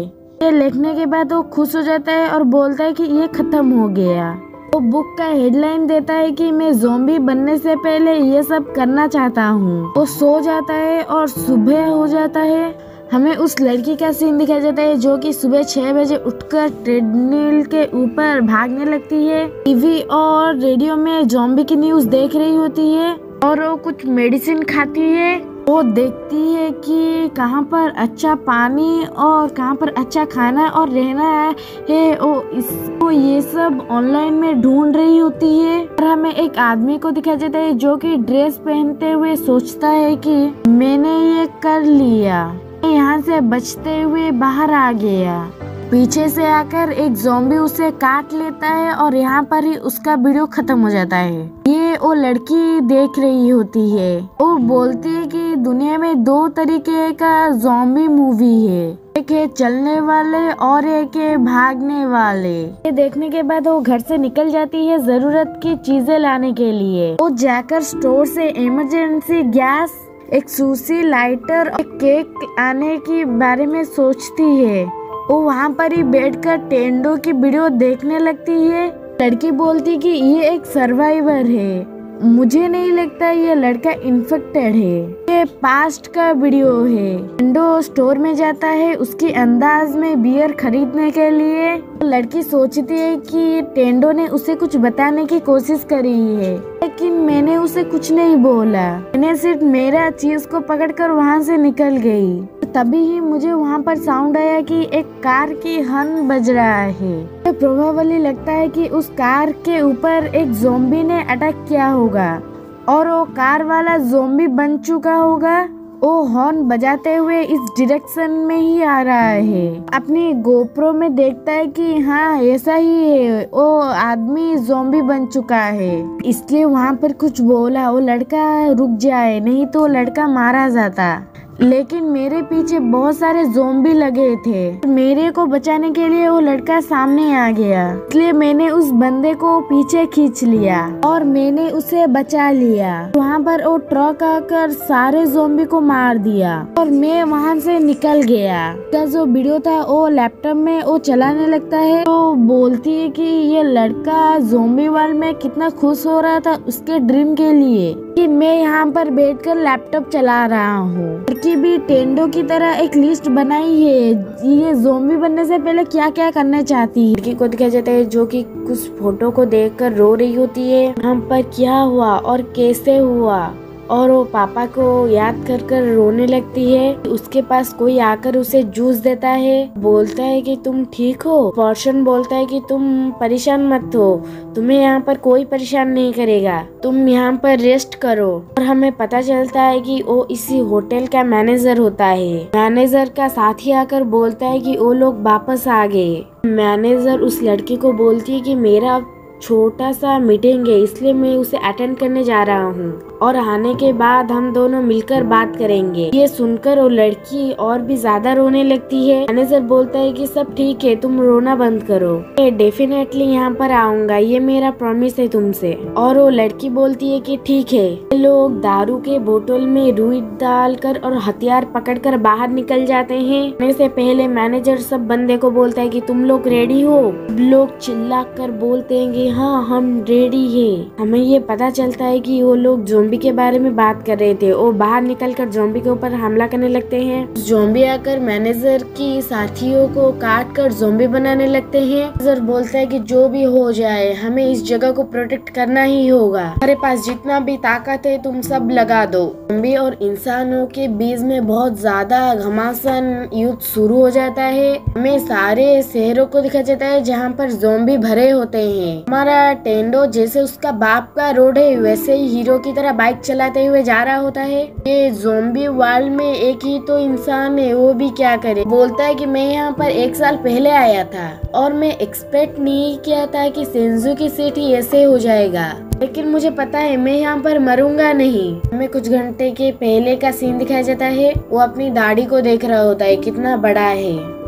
ये लिखने के बाद वो खुश हो जाता है और बोलता है कि ये खत्म हो गया। वो बुक का हेडलाइन देता है कि मैं ज़ॉम्बी बनने से पहले ये सब करना चाहता हूँ। वो सो जाता है और सुबह हो जाता है। हमें उस लड़की का सीन दिखाया जाता है जो कि सुबह छह बजे उठकर ट्रेडमिल के ऊपर भागने लगती है। टीवी और रेडियो में ज़ॉम्बी की न्यूज़ देख रही होती है और वो कुछ मेडिसिन खाती है। वो देखती है कि कहाँ पर अच्छा पानी और कहाँ पर अच्छा खाना और रहना है। वो इसको ये सब ऑनलाइन में ढूंढ रही होती है। और हमें एक आदमी को दिखाया जाता है जो कि ड्रेस पहनते हुए सोचता है कि मैंने ये कर लिया, यहाँ से बचते हुए बाहर आ गया। पीछे से आकर एक ज़ॉम्बी उसे काट लेता है और यहाँ पर ही उसका वीडियो खत्म हो जाता है। ये वो लड़की देख रही होती है। वो बोलती है कि दुनिया में दो तरीके का ज़ॉम्बी मूवी है, एक है चलने वाले और एक है भागने वाले। ये देखने के बाद वो घर से निकल जाती है जरूरत की चीजें लाने के लिए। वो जाकर स्टोर से इमरजेंसी गैस, एक सूसी, लाइटर और केक आने के बारे में सोचती है। वो वहाँ पर ही बैठकर टेंडो की वीडियो देखने लगती है। लड़की बोलती कि ये एक सर्वाइवर है, मुझे नहीं लगता ये लड़का इन्फेक्टेड है, ये पास्ट का वीडियो है। टेंडो स्टोर में जाता है उसके अंदाज में बियर खरीदने के लिए। लड़की सोचती है कि टेंडो ने उसे कुछ बताने की कोशिश करी है, लेकिन मैंने उसे कुछ नहीं बोला, मैंने सिर्फ मेरा चीज को पकड़कर वहाँ से निकल गई। तभी ही मुझे वहाँ पर साउंड आया कि एक कार की हॉर्न बज रहा है। प्रोबेबली लगता है कि उस कार के ऊपर एक ज़ॉम्बी ने अटैक किया होगा और वो कार वाला ज़ॉम्बी बन चुका होगा। वो हॉर्न बजाते हुए इस डायरेक्शन में ही आ रहा है। अपनी गोप्रो में देखता है कि हाँ ऐसा ही है, वो आदमी ज़ॉम्बी बन चुका है, इसलिए वहाँ पर कुछ बोला। वो लड़का रुक जाए, नहीं तो लड़का मारा जाता। लेकिन मेरे पीछे बहुत सारे ज़ॉम्बी लगे थे। मेरे को बचाने के लिए वो लड़का सामने आ गया, इसलिए मैंने उस बंदे को पीछे खींच लिया और मैंने उसे बचा लिया। वहाँ पर वो ट्रक आकर सारे ज़ॉम्बी को मार दिया और मैं वहाँ से निकल गया। उसका जो वीडियो था वो लैपटॉप में वो चलाने लगता है। तो बोलती है कि ये लड़का ज़ॉम्बी वर्ल्ड में कितना खुश हो रहा था उसके ड्रीम के लिए कि मैं यहाँ पर बैठकर लैपटॉप चला रहा हूँ। की भी टेंडो की तरह एक लिस्ट बनाई है, ये ज़ॉम्बी बनने से पहले क्या क्या करना चाहती है। लड़की को दिखाया जाता है जो कि कुछ फोटो को देखकर रो रही होती है, यहाँ पर क्या हुआ और कैसे हुआ, और वो पापा को याद कर कर रोने लगती है। उसके पास कोई आकर उसे जूस देता है, बोलता है कि तुम ठीक हो। पर्सन बोलता है कि तुम परेशान मत हो, तुम्हें यहाँ पर कोई परेशान नहीं करेगा, तुम यहाँ पर रेस्ट करो। और हमें पता चलता है कि वो इसी होटल का मैनेजर होता है। मैनेजर का साथी आकर बोलता है कि वो लोग वापस आ गए। मैनेजर उस लड़की को बोलती है कि मेरा छोटा सा मीटिंग है, इसलिए मैं उसे अटेंड करने जा रहा हूँ और आने के बाद हम दोनों मिलकर बात करेंगे। ये सुनकर वो लड़की और भी ज्यादा रोने लगती है। मैनेजर बोलता है कि सब ठीक है, तुम रोना बंद करो, मैं डेफिनेटली यहाँ पर आऊंगा, ये मेरा प्रॉमिस है तुमसे। और वो लड़की बोलती है कि ठीक है। ये लोग दारू के बोतल में रुई डालकर और हथियार पकड़कर बाहर निकल जाते हैं। आने से पहले मैनेजर सब बंदे को बोलता है कि तुम लोग रेडी हो। लोग चिल्ला कर बोलते हैं कि हाँ हम रेडी है। हमें ये पता चलता है कि वो लोग ज़ॉम्बी के बारे में बात कर रहे थे। वो बाहर निकलकर ज़ॉम्बी के ऊपर हमला करने लगते हैं। ज़ॉम्बी आकर मैनेजर की साथियों को काट कर ज़ॉम्बी बनाने लगते हैं। मैनेजर बोलता है कि जो भी हो जाए हमें इस जगह को प्रोटेक्ट करना ही होगा, हमारे पास जितना भी ताकत है तुम सब लगा दो। ज़ॉम्बी और इंसानों के बीच में बहुत ज्यादा घमासान युद्ध शुरू हो जाता है। हमें सारे शहरों को दिखाया जाता है जहाँ पर ज़ॉम्बी भरे होते हैं। हमारा टेंडो जैसे उसका बाप का रोड है वैसे ही हीरो की तरह बाइक चलाते हुए जा रहा होता है। ये ज़ॉम्बी वर्ल्ड में एक ही तो इंसान है, वो भी क्या करे। बोलता है कि मैं यहाँ पर एक साल पहले आया था और मैं एक्सपेक्ट नहीं किया था कि सेंजू की सीट ही ऐसे हो जाएगा, लेकिन मुझे पता है मैं यहाँ पर मरूंगा नहीं। हमें कुछ घंटे के पहले का सीन दिखाया जाता है। वो अपनी दाढ़ी को देख रहा होता है कितना बड़ा है।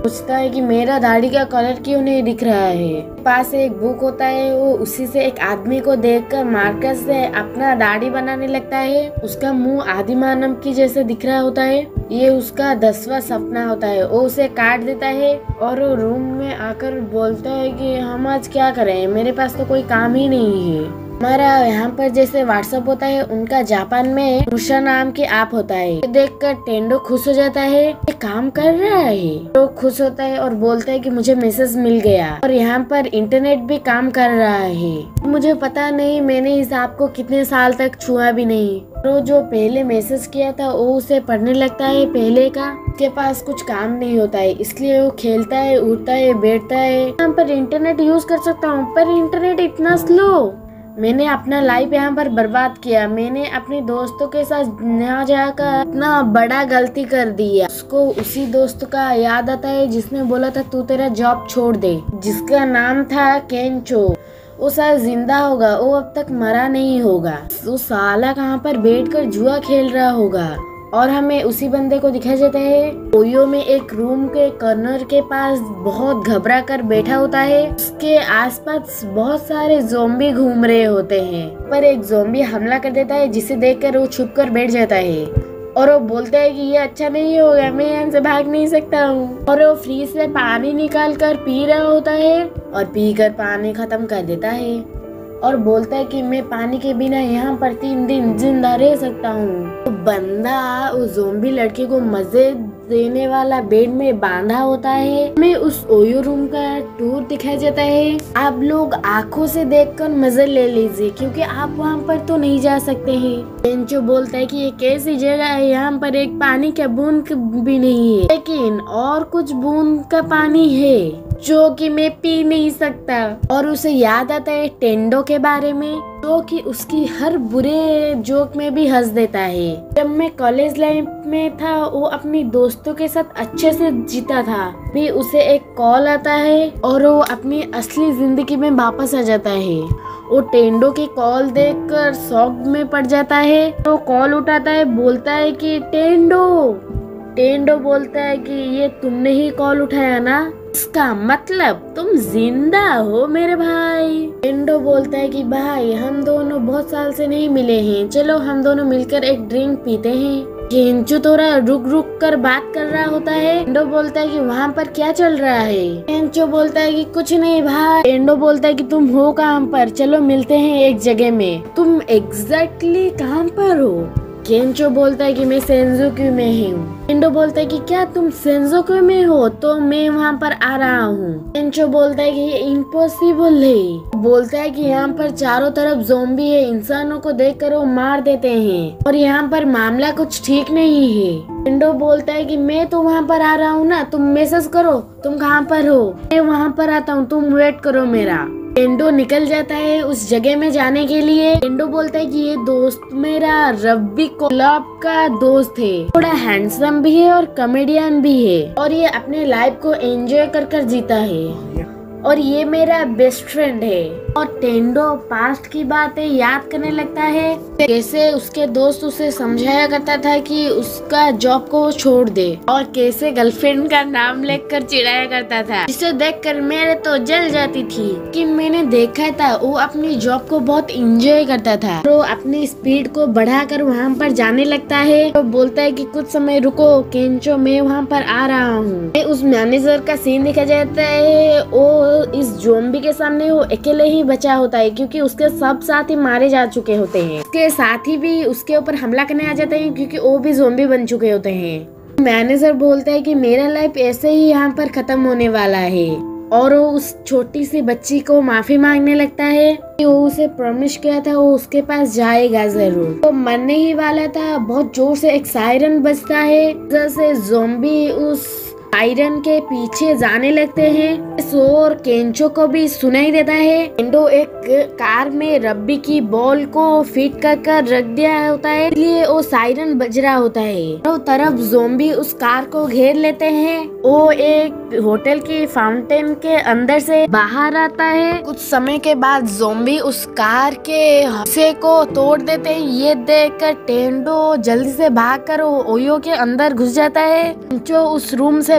पूछता है कि मेरा दाढ़ी का कलर क्यों नहीं दिख रहा है। पास एक बुक होता है, वो उसी से एक आदमी को देखकर मार्कर से अपना दाढ़ी बनाने लगता है। उसका मुंह आदि मानव की जैसे दिख रहा होता है। ये उसका दसवां सपना होता है। वो उसे काट देता है और वो रूम में आकर बोलता है कि हम आज क्या करें, मेरे पास तो कोई काम ही नहीं है। हमारा यहाँ पर जैसे व्हाट्सएप होता है, उनका जापान में उषा नाम की ऐप होता है। देखकर टेंडो खुश हो जाता है, ये काम कर रहा है। तो खुश होता है और बोलता है कि मुझे मैसेज मिल गया और यहाँ पर इंटरनेट भी काम कर रहा है। मुझे पता नहीं, मैंने इस ऐप को कितने साल तक छुआ भी नहीं। तो जो पहले मैसेज किया था वो उसे पढ़ने लगता है पहले का। उसके पास कुछ काम नहीं होता है, इसलिए वो खेलता है, उठता है, बैठता है। यहाँ पर इंटरनेट यूज कर सकता हूँ, पर इंटरनेट इतना स्लो। मैंने अपना लाइफ यहाँ पर बर्बाद किया। मैंने अपने दोस्तों के साथ ना जाकर इतना बड़ा गलती कर दी है। उसको उसी दोस्त का याद आता है जिसने बोला था तू तेरा जॉब छोड़ दे, जिसका नाम था केंचो। वो शायद जिंदा होगा, वो अब तक मरा नहीं होगा। वो साला कहाँ पर बैठकर जुआ खेल रहा होगा। और हमें उसी बंदे को दिखाया जाता है ओयो में एक रूम के कॉर्नर के पास बहुत घबरा कर बैठा होता है। उसके आसपास बहुत सारे ज़ोंबी घूम रहे होते हैं, पर एक ज़ोंबी हमला कर देता है जिसे देखकर वो छुप कर बैठ जाता है और वो बोलता है कि ये अच्छा नहीं होगा, मैं यहाँ से भाग नहीं सकता हूँ। और वो फ्रीज से पानी निकाल कर पी रहा होता है और पीकर पानी खत्म कर देता है और बोलता है कि मैं पानी के बिना यहाँ पर तीन दिन जिंदा रह सकता हूँ। तो बंदा उस ज़ोंबी लड़के को मजे देने वाला बेड में बांधा होता है। हमें उस ओयो रूम का टूर दिखाया जाता है। आप लोग आंखों से देखकर मजे ले लीजिए, क्योंकि आप वहाँ पर तो नहीं जा सकते हैं। केंचो बोलता है कि ये कैसी जगह है, यहाँ पर एक पानी का बूंद भी नहीं है, लेकिन और कुछ बूंद का पानी है जो कि मैं पी नहीं सकता। और उसे याद आता है टेंडो के बारे में, जो कि उसकी हर बुरे जोक में भी हंस देता है। जब मैं कॉलेज लाइफ में था, वो अपनी दोस्तों के साथ अच्छे से जीता था। भी उसे एक कॉल आता है और वो अपनी असली जिंदगी में वापस आ जाता है। वो टेंडो की कॉल देखकर शॉक में पड़ जाता है। तो कॉल उठाता है, बोलता है कि टेंडो टेंडो बोलता है कि ये तुमने ही कॉल उठाया ना, इसका मतलब तुम जिंदा हो मेरे भाई। टेंडो बोलता है कि भाई हम दोनों बहुत साल से नहीं मिले हैं, चलो हम दोनों मिलकर एक ड्रिंक पीते हैं। केंचो थोड़ा रुक रुक कर बात कर रहा होता है। टेंडो बोलता है कि वहाँ पर क्या चल रहा है। केंचो बोलता है कि कुछ नहीं भाई। टेंडो बोलता है कि तुम हो कहाँ पर, चलो मिलते हैं एक जगह में। तुम एग्जैक्टली कहाँ पर हो। केंचो बोलता है कि मैं सेंजोक्यू में हूँ। टेंडो बोलता है कि क्या तुम सेंजोक्यू में हो, तो मैं वहाँ पर आ रहा हूँ। केंचो बोलता है कि ये इम्पॉसिबल है। बोलता है कि यहाँ पर चारों तरफ ज़ोंबी है, इंसानों को देखकर वो मार देते हैं और यहाँ पर मामला कुछ ठीक नहीं है। टेंडो बोलता है कि मैं तो वहाँ पर आ रहा हूँ ना, तुम मैसेज करो तुम कहाँ पर हो, मैं वहाँ पर आता हूँ, तुम वेट करो मेरा। टेंडो निकल जाता है उस जगह में जाने के लिए। टेंडो बोलता है कि ये दोस्त मेरा रब्बी क्लब का दोस्त है, थोड़ा हैंडसम भी है और कॉमेडियन भी है और ये अपने लाइफ को एंजॉय कर कर जीता है और ये मेरा बेस्ट फ्रेंड है। और टेंडो पास्ट की बातें याद करने लगता है, कैसे उसके दोस्त उसे समझाया करता था कि उसका जॉब को छोड़ दे और कैसे गर्लफ्रेंड का नाम लेकर चिढ़ाया करता था, जिसे देखकर मेरे तो जल जाती थी कि मैंने देखा था वो अपनी जॉब को बहुत एंजॉय करता था। तो अपनी स्पीड को बढ़ाकर वहाँ पर जाने लगता है। तो बोलता है कि कुछ समय रुको केंचो, मैं वहाँ पर आ रहा हूँ। उस मैनेजर का सीन देखा जाता है, वो इस ज़ोंबी के सामने वो अकेले ही बचा होता है, क्योंकि उसके सब साथी मारे जा चुके होते हैं। उसके साथी भी उसके ऊपर हमला करने आ जाते हैं, क्योंकि वो भी ज़ोंबी बन चुके होते हैं। मैनेजर बोलता है कि मेरा लाइफ ऐसे ही यहाँ पर खत्म होने वाला है और वो उस छोटी सी बच्ची को माफी मांगने लगता है कि वो उसे प्रॉमिस किया था वो उसके पास जाएगा जरूर। वो मरने ही वाला था। बहुत जोर से एक सायरन बजता है, जैसे ज़ोंबी उस सायरन के पीछे जाने लगते हैं। शोर केंचो को भी सुनाई देता है। टेंडो एक कार में रब्बी की बॉल को फिट कर कर रख दिया होता है, इसलिए वो सायरन बज रहा होता है। तो तरफ ज़ोंबी उस कार को घेर लेते हैं। वो एक होटल की फाउंटेन के अंदर से बाहर आता है। कुछ समय के बाद ज़ोंबी उस कार के हिस्से को तोड़ देते हैं। ये देखकर टेंडो जल्दी से भागकर ओयो के अंदर घुस जाता है। केंचो उस रूम से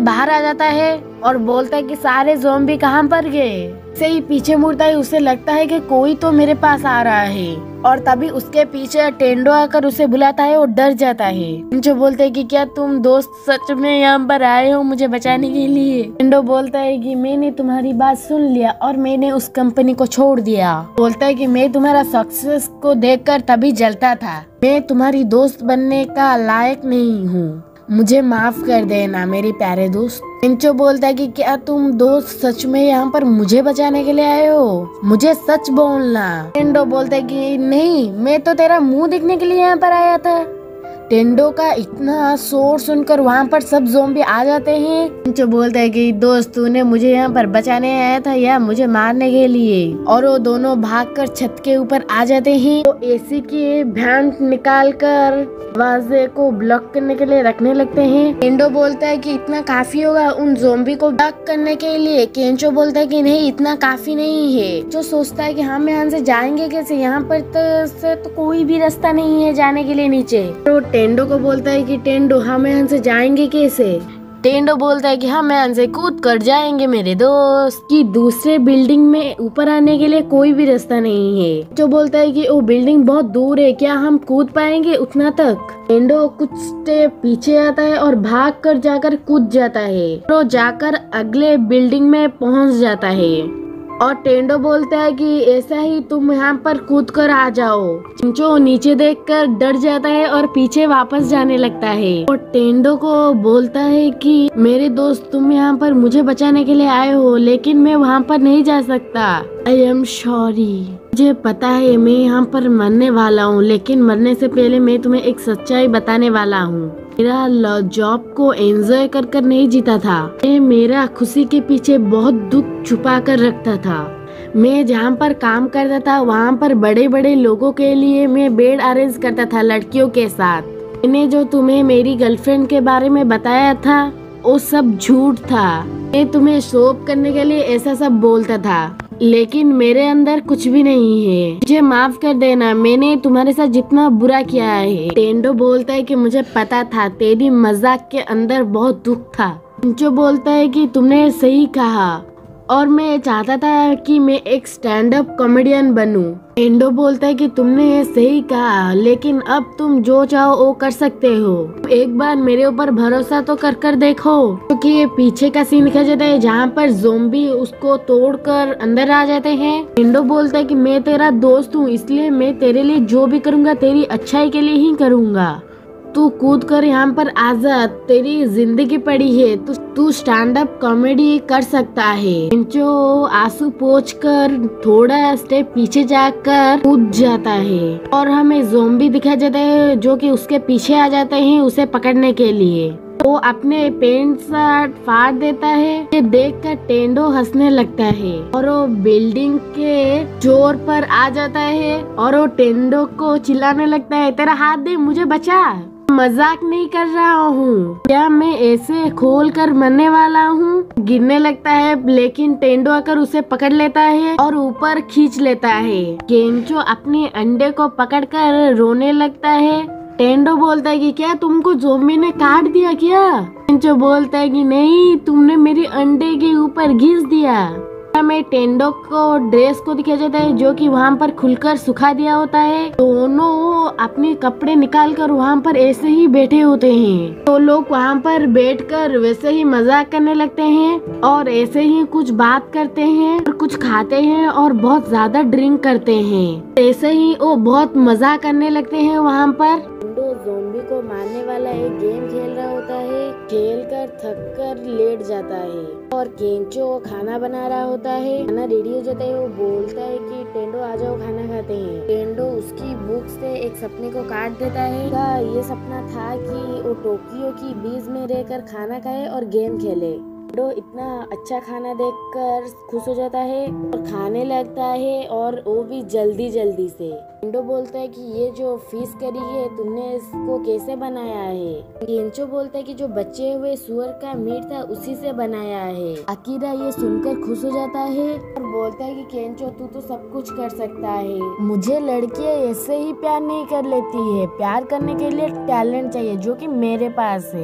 बाहर आ जाता है और बोलता है कि सारे ज़ॉम्बी कहाँ पर गए। से ही पीछे मुड़ता है, उसे लगता है कि कोई तो मेरे पास आ रहा है और तभी उसके पीछे टेंडो आकर उसे बुलाता है और डर जाता है। जो बोलते है कि क्या तुम दोस्त सच में यहाँ पर आए हो मुझे बचाने के लिए। टेंडो बोलता है कि मैंने तुम्हारी बात सुन लिया और मैंने उस कंपनी को छोड़ दिया। बोलता है कि मैं तुम्हारा सक्सेस को देखकर तभी जलता था, मैं तुम्हारी दोस्त बनने का लायक नहीं हूँ, मुझे माफ कर देना मेरे प्यारे दोस्त। टेंचो बोलता है कि क्या तुम दोस्त सच में यहाँ पर मुझे बचाने के लिए आए हो, मुझे सच बोलना। टेंडो बोलता है कि नहीं, मैं तो तेरा मुंह देखने के लिए यहाँ पर आया था। टेंडो का इतना शोर सुनकर वहाँ पर सब ज़ॉम्बी आ जाते हैं। टेंचो बोलता है कि दोस्त तूने मुझे यहाँ पर बचाने आया था या मुझे मारने के लिए, और वो दोनों भागकर छत के ऊपर आ जाते हैं। वो एसी के भैंट निकाल कर दरवाजे को ब्लॉक करने के लिए रखने लगते हैं। टेंडो बोलता है कि इतना काफी होगा उन ज़ॉम्बी को ब्लॉक करने के लिए। केंचो बोलता है कि नहीं इतना काफी नहीं है। जो सोचता है कि हम यहाँ से जाएंगे कैसे, यहाँ पर तो, से तो कोई भी रास्ता नहीं है जाने के लिए नीचे। तो टेंडो को बोलता है कि टेंडो हम यहाँ से जाएंगे कैसे। टेंडो बोलता है कि हम यहाँ से कूद कर जाएंगे मेरे दोस्त, कि दूसरे बिल्डिंग में ऊपर आने के लिए कोई भी रास्ता नहीं है। जो बोलता है कि वो बिल्डिंग बहुत दूर है, क्या हम कूद पाएंगे उतना तक। टेंडो कुछ स्टेप पीछे आता है और भाग कर जाकर कूद जाता है, तो जाकर अगले बिल्डिंग में पहुँच जाता है। और टेंडो बोलता है कि ऐसा ही तुम यहाँ पर कूद कर आ जाओ। टेंचो नीचे देखकर डर जाता है और पीछे वापस जाने लगता है। और टेंडो को बोलता है कि मेरे दोस्त तुम यहाँ पर मुझे बचाने के लिए आए हो, लेकिन मैं वहाँ पर नहीं जा सकता। आई एम सॉरी, मुझे पता है मैं यहाँ पर मरने वाला हूँ, लेकिन मरने से पहले मैं तुम्हें एक सच्चाई बताने वाला हूँ। मेरा जॉब को एंजॉय कर कर नहीं जीता था, मैं मेरा खुशी के पीछे बहुत दुख छुपा कर रखता था। मैं जहाँ पर काम करता था वहाँ पर बड़े बड़े लोगों के लिए मैं बेड अरेंज करता था लड़कियों के साथ। मैंने जो तुम्हें मेरी गर्लफ्रेंड के बारे में बताया था वो सब झूठ था। मैं तुम्हें शोप करने के लिए ऐसा सब बोलता था, लेकिन मेरे अंदर कुछ भी नहीं है। मुझे माफ कर देना, मैंने तुम्हारे साथ जितना बुरा किया है। टेंडो बोलता है कि मुझे पता था तेरी मजाक के अंदर बहुत दुख था। टेंचो बोलता है कि तुमने सही कहा और मैं चाहता था कि मैं एक स्टैंड अप कॉमेडियन बनूं। टेंडो बोलता है कि तुमने ये सही कहा, लेकिन अब तुम जो चाहो वो कर सकते हो। एक बार मेरे ऊपर भरोसा तो कर कर देखो। क्योंकि ये पीछे का सीन दिखा जाता है जहाँ पर ज़ॉम्बी उसको तोड़कर अंदर आ जाते हैं। टेंडो बोलता है कि मैं तेरा दोस्त हूँ, इसलिए मैं तेरे लिए जो भी करूँगा तेरी अच्छाई के लिए ही करूँगा। तू कूद कर यहाँ पर आजाद, तेरी जिंदगी पड़ी है, तू तू स्टैंड अप कॉमेडी कर सकता है। जो आंसू पोंछ कर थोड़ा स्टेप पीछे जाकर कूद जाता है और हमें ज़ॉम्बी दिखा जाता है जो कि उसके पीछे आ जाते हैं उसे पकड़ने के लिए। वो अपने पेंट शर्ट फाड़ देता है। ये देखकर टेंडो हंसने लगता है और वो बिल्डिंग के जोर पर आ जाता है और वो टेंडो को चिल्लाने लगता है, तेरा हाथ दे, मुझे बचा, मजाक नहीं कर रहा हूँ, क्या मैं ऐसे खोल कर मरने वाला हूँ। गिरने लगता है, लेकिन टेंडो आकर उसे पकड़ लेता है और ऊपर खींच लेता है। केंचो अपने अंडे को पकड़कर रोने लगता है। टेंडो बोलता है कि क्या तुमको ज़ॉम्बी ने काट दिया क्या। केंचो बोलता है कि नहीं, तुमने मेरे अंडे के ऊपर घिस दिया। में टेंडो को ड्रेस को दिखाया जाता है जो कि वहाँ पर खुलकर सुखा दिया होता है। दोनों अपने कपड़े निकाल कर वहाँ पर ऐसे ही बैठे होते हैं। तो लोग वहाँ पर बैठकर वैसे ही मजाक करने लगते हैं और ऐसे ही कुछ बात करते हैं और कुछ खाते हैं और बहुत ज्यादा ड्रिंक करते हैं। ऐसे ही वो बहुत मजा करने लगते हैं। वहाँ पर टेंडो ज़ॉम्बी को मारने वाला एक गेम खेल रहा होता है। खेल कर थक कर लेट जाता है और केंचो खाना बना रहा होता है। खाना रेडी हो जाता है। वो बोलता है कि टेंडो आ जाओ खाना खाते हैं। टेंडो उसकी बुक से एक सपने को काट देता है। का ये सपना था कि वो टोक्यो की बीच में रहकर खाना खाए और गेम खेले। टेंडो इतना अच्छा खाना देखकर खुश हो जाता है और खाने लगता है और वो भी जल्दी जल्दी से। टेंडो बोलता है कि ये जो फिश करी है तुमने इसको कैसे बनाया है। केंचो बोलता है कि जो बचे हुए सुअर का मीट था उसी से बनाया है। अकीरा ये सुनकर खुश हो जाता है और बोलता है कि केंचो तू तो सब कुछ कर सकता है, मुझे लड़कियां ऐसे ही प्यार नहीं कर लेती है, प्यार करने के लिए टैलेंट चाहिए जो कि मेरे पास है।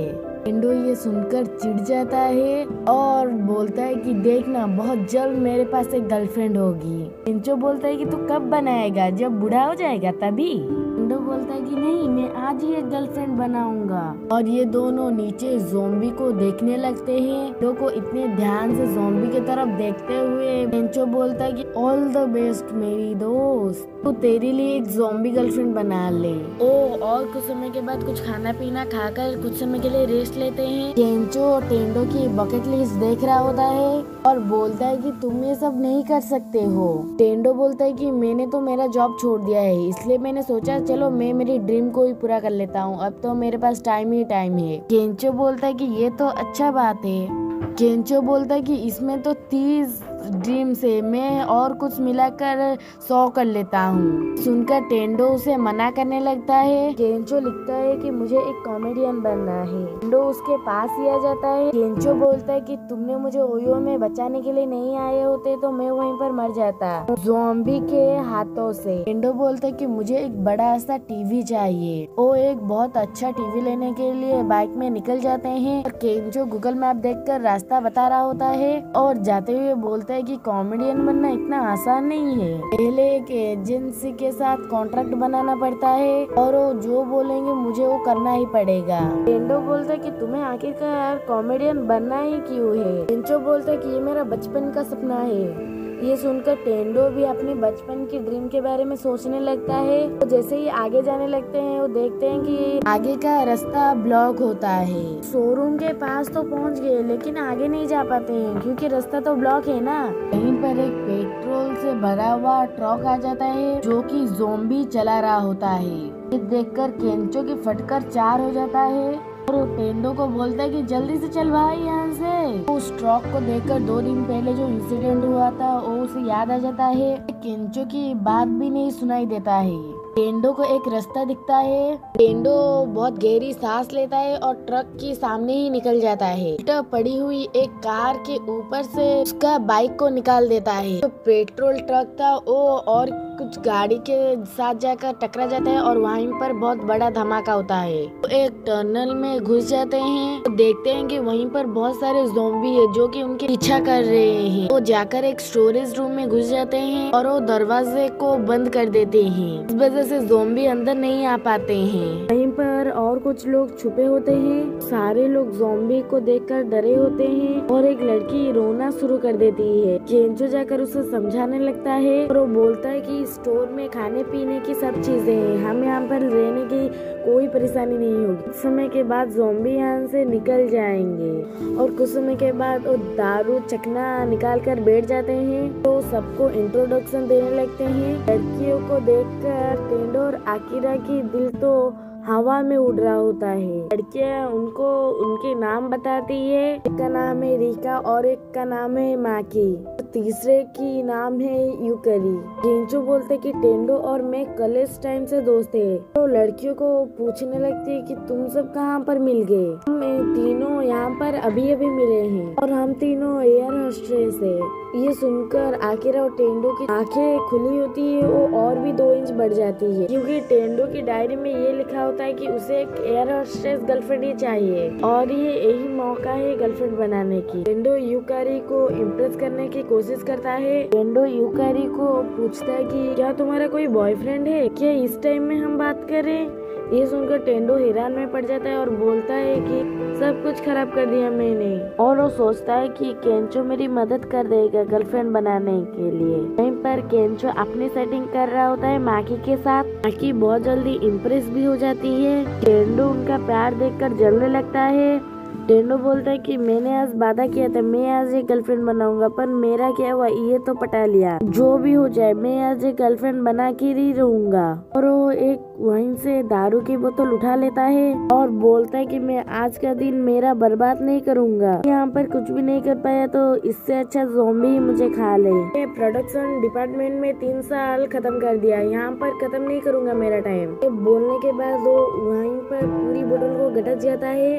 टेंडो ये सुनकर चिढ़ जाता है और बोलता है कि देखना बहुत जल्द मेरे पास एक गर्लफ्रेंड होगी। केंचो बोलता है कि तू कब बनाएगा, जब बूढ़ा हो जाएगा तभी। टेंडो बोलता है कि नहीं, मैं आज ही एक गर्लफ्रेंड बनाऊंगा। और ये दोनों नीचे ज़ॉम्बी को देखने लगते हैं। टेंडो को इतने ध्यान से ज़ॉम्बी की तरफ देखते हुए केंचो बोलता है कि ऑल द बेस्ट मेरी दोस्त, तो तेरे लिए एक ज़ॉम्बी गर्लफ्रेंड बना ले। ओ और कुछ समय के बाद कुछ खाना पीना खाकर कुछ समय के लिए रेस्ट लेते हैं। केंचो टेंडो की बकेट लिस्ट देख रहा होता है और बोलता है कि तुम ये सब नहीं कर सकते हो। टेंडो बोलता है कि मैंने तो मेरा जॉब छोड़ दिया है, इसलिए मैंने सोचा चलो मैं मेरी ड्रीम को ही पूरा कर लेता हूँ, अब तो मेरे पास टाइम ही टाइम है। केंचो बोलता है कि ये तो अच्छा बात है। केंचो बोलता है कि इसमें तो तीस ड्रीम से मैं और कुछ मिलाकर सौ कर लेता हूँ। सुनकर टेंडो उसे मना करने लगता है। केंचो लिखता है कि मुझे एक कॉमेडियन बनना है। टेंडो उसके पास ही आ जाता है। केंचो बोलता है कि तुमने मुझे ओयो में बचाने के लिए नहीं आए होते तो मैं वहीं पर मर जाता ज़ॉम्बी के हाथों से। टेंडो बोलता है कि मुझे एक बड़ा सा टीवी चाहिए। वो एक बहुत अच्छा टीवी लेने के लिए बाइक में निकल जाते हैं। केंचो गूगल मैप देखकर रास्ता बता रहा होता है और जाते हुए बोलता है कि कॉमेडियन बनना इतना आसान नहीं है, पहले एक एजेंसी के साथ कॉन्ट्रैक्ट बनाना पड़ता है और वो जो बोलेंगे मुझे वो करना ही पड़ेगा। टेंडो बोलता है कि तुम्हें आखिरकार कॉमेडियन बनना ही क्यों है। केंचो बोलता है कि ये मेरा बचपन का सपना है। ये सुनकर टेंडो भी अपने बचपन की ड्रीम के बारे में सोचने लगता है। तो जैसे ही आगे जाने लगते हैं वो देखते हैं कि आगे का रास्ता ब्लॉक होता है। शोरूम के पास तो पहुंच गए लेकिन आगे नहीं जा पाते हैं क्योंकि रास्ता तो ब्लॉक है ना। कहीं पर एक पेट्रोल से भरा हुआ ट्रक आ जाता है जो कि ज़ॉम्बी चला रहा होता है। ये देखकर केंचो की फटकर चार हो जाता है और टेंडो को बोलता है कि जल्दी से चल भाई यहाँ से। उस ट्रक को देखकर दो दिन पहले जो इंसिडेंट हुआ था वो उसे याद आ जाता है। केंचो की बात भी नहीं सुनाई देता है। टेंडो को एक रास्ता दिखता है। टेंडो बहुत गहरी सांस लेता है और ट्रक के सामने ही निकल जाता है। उल्टा पड़ी हुई एक कार के ऊपर से उसका बाइक को निकाल देता है। तो पेट्रोल ट्रक था वो और कुछ गाड़ी के साथ जाकर टकरा जाता है और वहीं पर बहुत बड़ा धमाका होता है। तो एक टनल में घुस जाते हैं तो देखते हैं कि वहीं पर बहुत सारे ज़ॉम्बी है जो कि उनके पीछा कर रहे हैं। वो जाकर एक स्टोरेज रूम में घुस जाते हैं और वो दरवाजे को बंद कर देते हैं। इस वजह से ज़ॉम्बी अंदर नहीं आ पाते हैं। वहीं पर और कुछ लोग छुपे होते हैं। सारे लोग ज़ॉम्बी को देखकर डरे होते हैं और एक लड़की रोना शुरू कर देती है। केंचो जाकर उसे समझाने लगता है और वो बोलता है कि स्टोर में खाने पीने की सब चीजें हैं, हम यहाँ पर रहने की कोई परेशानी नहीं होगी। कुछ समय के बाद ज़ॉम्बी यहाँ से निकल जाएंगे और कुछ समय के बाद वो दारू चखना निकाल कर बैठ जाते हैं। तो सबको इंट्रोडक्शन देने लगते हैं। लड़कियों को देखकर टेंडो और आकिरा की दिल तो हवा में उड़ रहा होता है। लड़कियां उनको उनके नाम बताती है। एक का नाम है रिका और एक का नाम है माकी, तीसरे की नाम है यूकरी। केंचो बोलते कि टेंडो और मैं कॉलेज टाइम से दोस्त है। तो लड़कियों को पूछने लगती है कि तुम सब कहाँ पर मिल गए। हम तीनों यहाँ पर अभी अभी मिले हैं और हम तीनों एयर होस्टेस है। ये सुनकर आकिरा और टेंडो की आंखें खुली होती है, वो और भी दो इंच बढ़ जाती है क्योंकि टेंडो की डायरी में ये लिखा होता है कि उसे एक एयर होस्टेस गर्लफ्रेंड ही चाहिए और ये यही मौका है गर्लफ्रेंड बनाने की। टेंडो यूकारी को इम्प्रेस करने की कोशिश करता है। टेंडो यूकारी को पूछता है कि क्या तुम्हारा कोई बॉयफ्रेंड है, क्या इस टाइम में हम बात करें। ये सुनकर टेंडो हैरान में पड़ जाता है और बोलता है कि सब कुछ खराब कर दिया मैंने। और वो सोचता है कि केंचो मेरी मदद कर देगा गर्लफ्रेंड बनाने के लिए। वहीं पर केंचो अपनी सेटिंग कर रहा होता है माकी के साथ। माकी बहुत जल्दी इम्प्रेस भी हो जाती है। टेंडो उनका प्यार देखकर जलने लगता है। टेंडो बोलता है कि मैंने आज वादा किया था मैं आज एक गर्लफ्रेंड बनाऊंगा, पर मेरा क्या हुआ, ये तो पटा लिया। जो भी हो जाए मैं आज एक गर्लफ्रेंड बना के ही रहूंगा। और वो एक वहीं से दारू की बोतल उठा लेता है और बोलता है कि मैं आज का दिन मेरा बर्बाद नहीं करूंगा। यहाँ पर कुछ भी नहीं कर पाया तो इससे अच्छा ज़ॉम्बी ही मुझे खा ले। मैं प्रोडक्शन डिपार्टमेंट में तीन साल खत्म कर दिया, यहाँ पर खत्म नहीं करूंगा मेरा टाइम। बोलने के बाद वो वहीं पर पूरी बोतल को गटक जाता है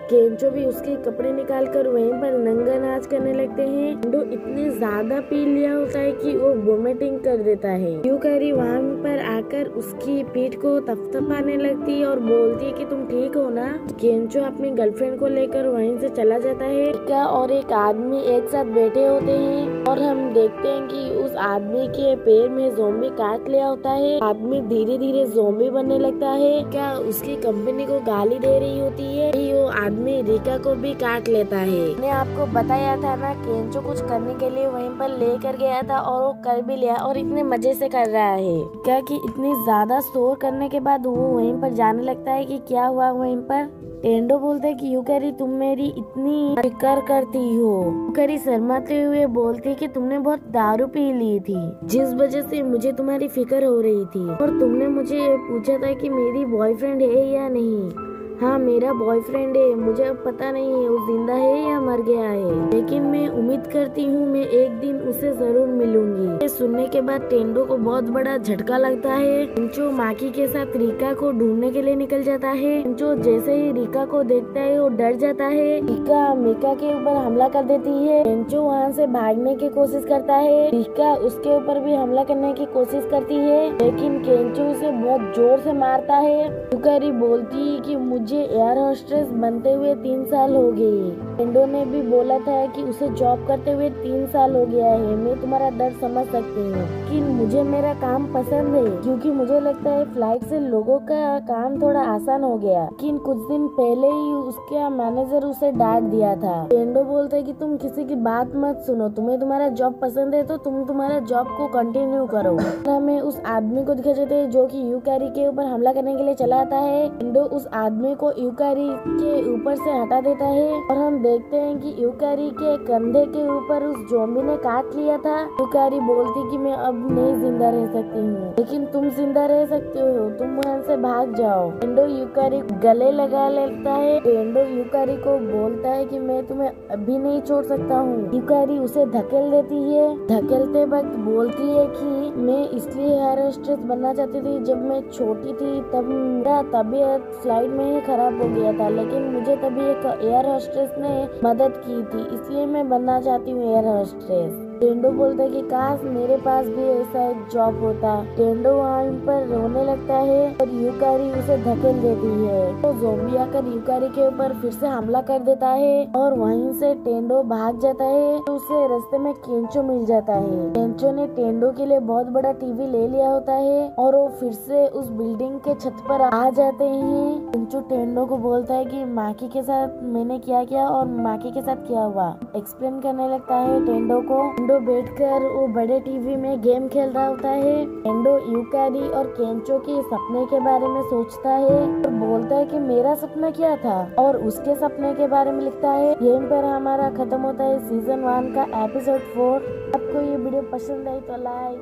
केंचो भी उसके कपड़े निकाल कर वहीं पर नंगा नाच करने लगते हैं। टेंडो इतने ज्यादा पी लिया होता है कि वो वोमिटिंग कर देता है। यूकारी वहाँ पर आकर उसकी पीठ को थपथपाने लगती है और बोलती है कि तुम ठीक हो ना। केंचो अपनी गर्लफ्रेंड को लेकर वहीं से चला जाता है। रिका और एक आदमी एक साथ बैठे होते हैं और हम देखते हैं कि उस आदमी के पैर में ज़ोंबी काट लिया होता है। आदमी धीरे धीरे ज़ोंबी बनने लगता है। क्या उसकी कंपनी को गाली दे रही होती है। वो आदमी रिका को भी काट लेता है। मैंने आपको बताया था ना, केंचो कुछ करने के लिए वहीं पर लेकर गया था और वो कर भी लिया और इतने मजे से कर रहा है। क्या कि इतनी ज्यादा शोर करने के बाद वो वहीं पर जाने लगता है कि क्या हुआ वहीं पर। टेंडो बोलता है कि यूकारी तुम मेरी इतनी फिक्र करती हो। यूकारी शर्माते हुए बोलती है कि तुमने बहुत दारू पी ली थी जिस वजह से मुझे तुम्हारी फिक्र हो रही थी और तुमने मुझे पूछा था कि मेरी बॉयफ्रेंड है या नहीं। हाँ मेरा बॉयफ्रेंड है, मुझे अब पता नहीं है वो जिंदा है या मर गया है, लेकिन मैं उम्मीद करती हूँ मैं एक दिन उसे जरूर मिलूंगी। ये सुनने के बाद टेंडो को बहुत बड़ा झटका लगता है। केंचो माकी के साथ रिका को ढूंढने के लिए निकल जाता है। केंचो जैसे ही रिका को देखता है वो डर जाता है। रिका मिका के ऊपर हमला कर देती है। केंचो वहाँ से भागने की कोशिश करता है। रिका उसके ऊपर भी हमला करने की कोशिश करती है, लेकिन केंचो उसे बहुत जोर से मारता है। यूकारी बोलती है कि मुझे एयर होस्टेस बनते हुए तीन साल हो गए। टेंडो ने भी बोला था कि उसे जॉब करते हुए तीन साल हो गया है। मैं तुम्हारा दर्द समझ सकती हूँ, लेकिन मुझे मेरा काम पसंद है क्योंकि मुझे लगता है फ्लाइट से लोगों का काम थोड़ा आसान हो गया। लेकिन कुछ दिन पहले ही उसका मैनेजर उसे डांट दिया था। टेंडो बोलता है कि तुम किसी की बात मत सुनो, तुम्हें तुम्हारा जॉब पसंद है तो तुम तुम्हारा जॉब को कंटिन्यू करो। हमें उस आदमी को दिखा जाते हैं जो कि यूकारी के ऊपर हमला करने के लिए चला आता है। टेंडो उस आदमी को यूकारी के ऊपर से हटा देता है और हम देखते हैं कि यूकारी के कंधे के ऊपर उस ज़ॉम्बी ने काट लिया था। यूकारी बोलती कि मैं अब नहीं जिंदा रह सकती हूँ, लेकिन तुम जिंदा रह सकते हो, तुम वहाँ से भाग जाओ। टेंडो यूकारी गले लगा लेता है। टेंडो यूकारी को बोलता है कि मैं तुम्हें अभी नहीं छोड़ सकता हूँ। यूकारी उसे धकेल देती है। धकेलते वक्त बोलती है कि मैं इसलिए एयर होस्टेस बनना चाहती थी, जब मैं छोटी थी तब मेरा तबीयत फ्लाइट में ही खराब हो गया था, लेकिन मुझे तभी एक एयर होस्टेस ने मदद की थी, इसलिए मैं बनना चाहती हूँ एयर होस्टेस। टेंडो बोलता है कि काश मेरे पास भी ऐसा एक जॉब होता। टेंडो वहाँ पर रोने लगता है और यूकारी उसे धकेल देती है। तो ज़ॉम्बी आकर यूकारी के ऊपर फिर से हमला कर देता है और वहीं से टेंडो भाग जाता है। तो उसे रास्ते में केंचो मिल जाता है। केंचो ने टेंडो के लिए बहुत बड़ा टीवी ले लिया होता है और वो फिर से उस बिल्डिंग के छत पर आ जाते हैं। केंचो टेंडो को बोलता है कि माकी के साथ मैंने क्या किया और माकी के साथ क्या हुआ एक्सप्लेन करने लगता है टेंडो को। टेंडो बैठकर वो बड़े टीवी में गेम खेल रहा होता है। टेंडो यूकारी और केंचो के सपने के बारे में सोचता है और बोलता है कि मेरा सपना क्या था और उसके सपने के बारे में लिखता है। यहीं पर हमारा खत्म होता है सीजन वन का एपिसोड फोर। आपको ये वीडियो पसंद आई तो लाइक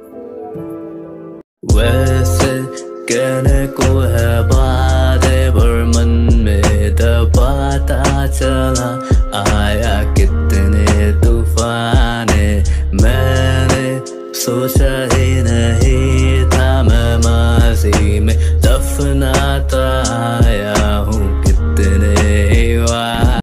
शेयर। वैसे कहने को है बातें पर मन में दबाता चला आया कितने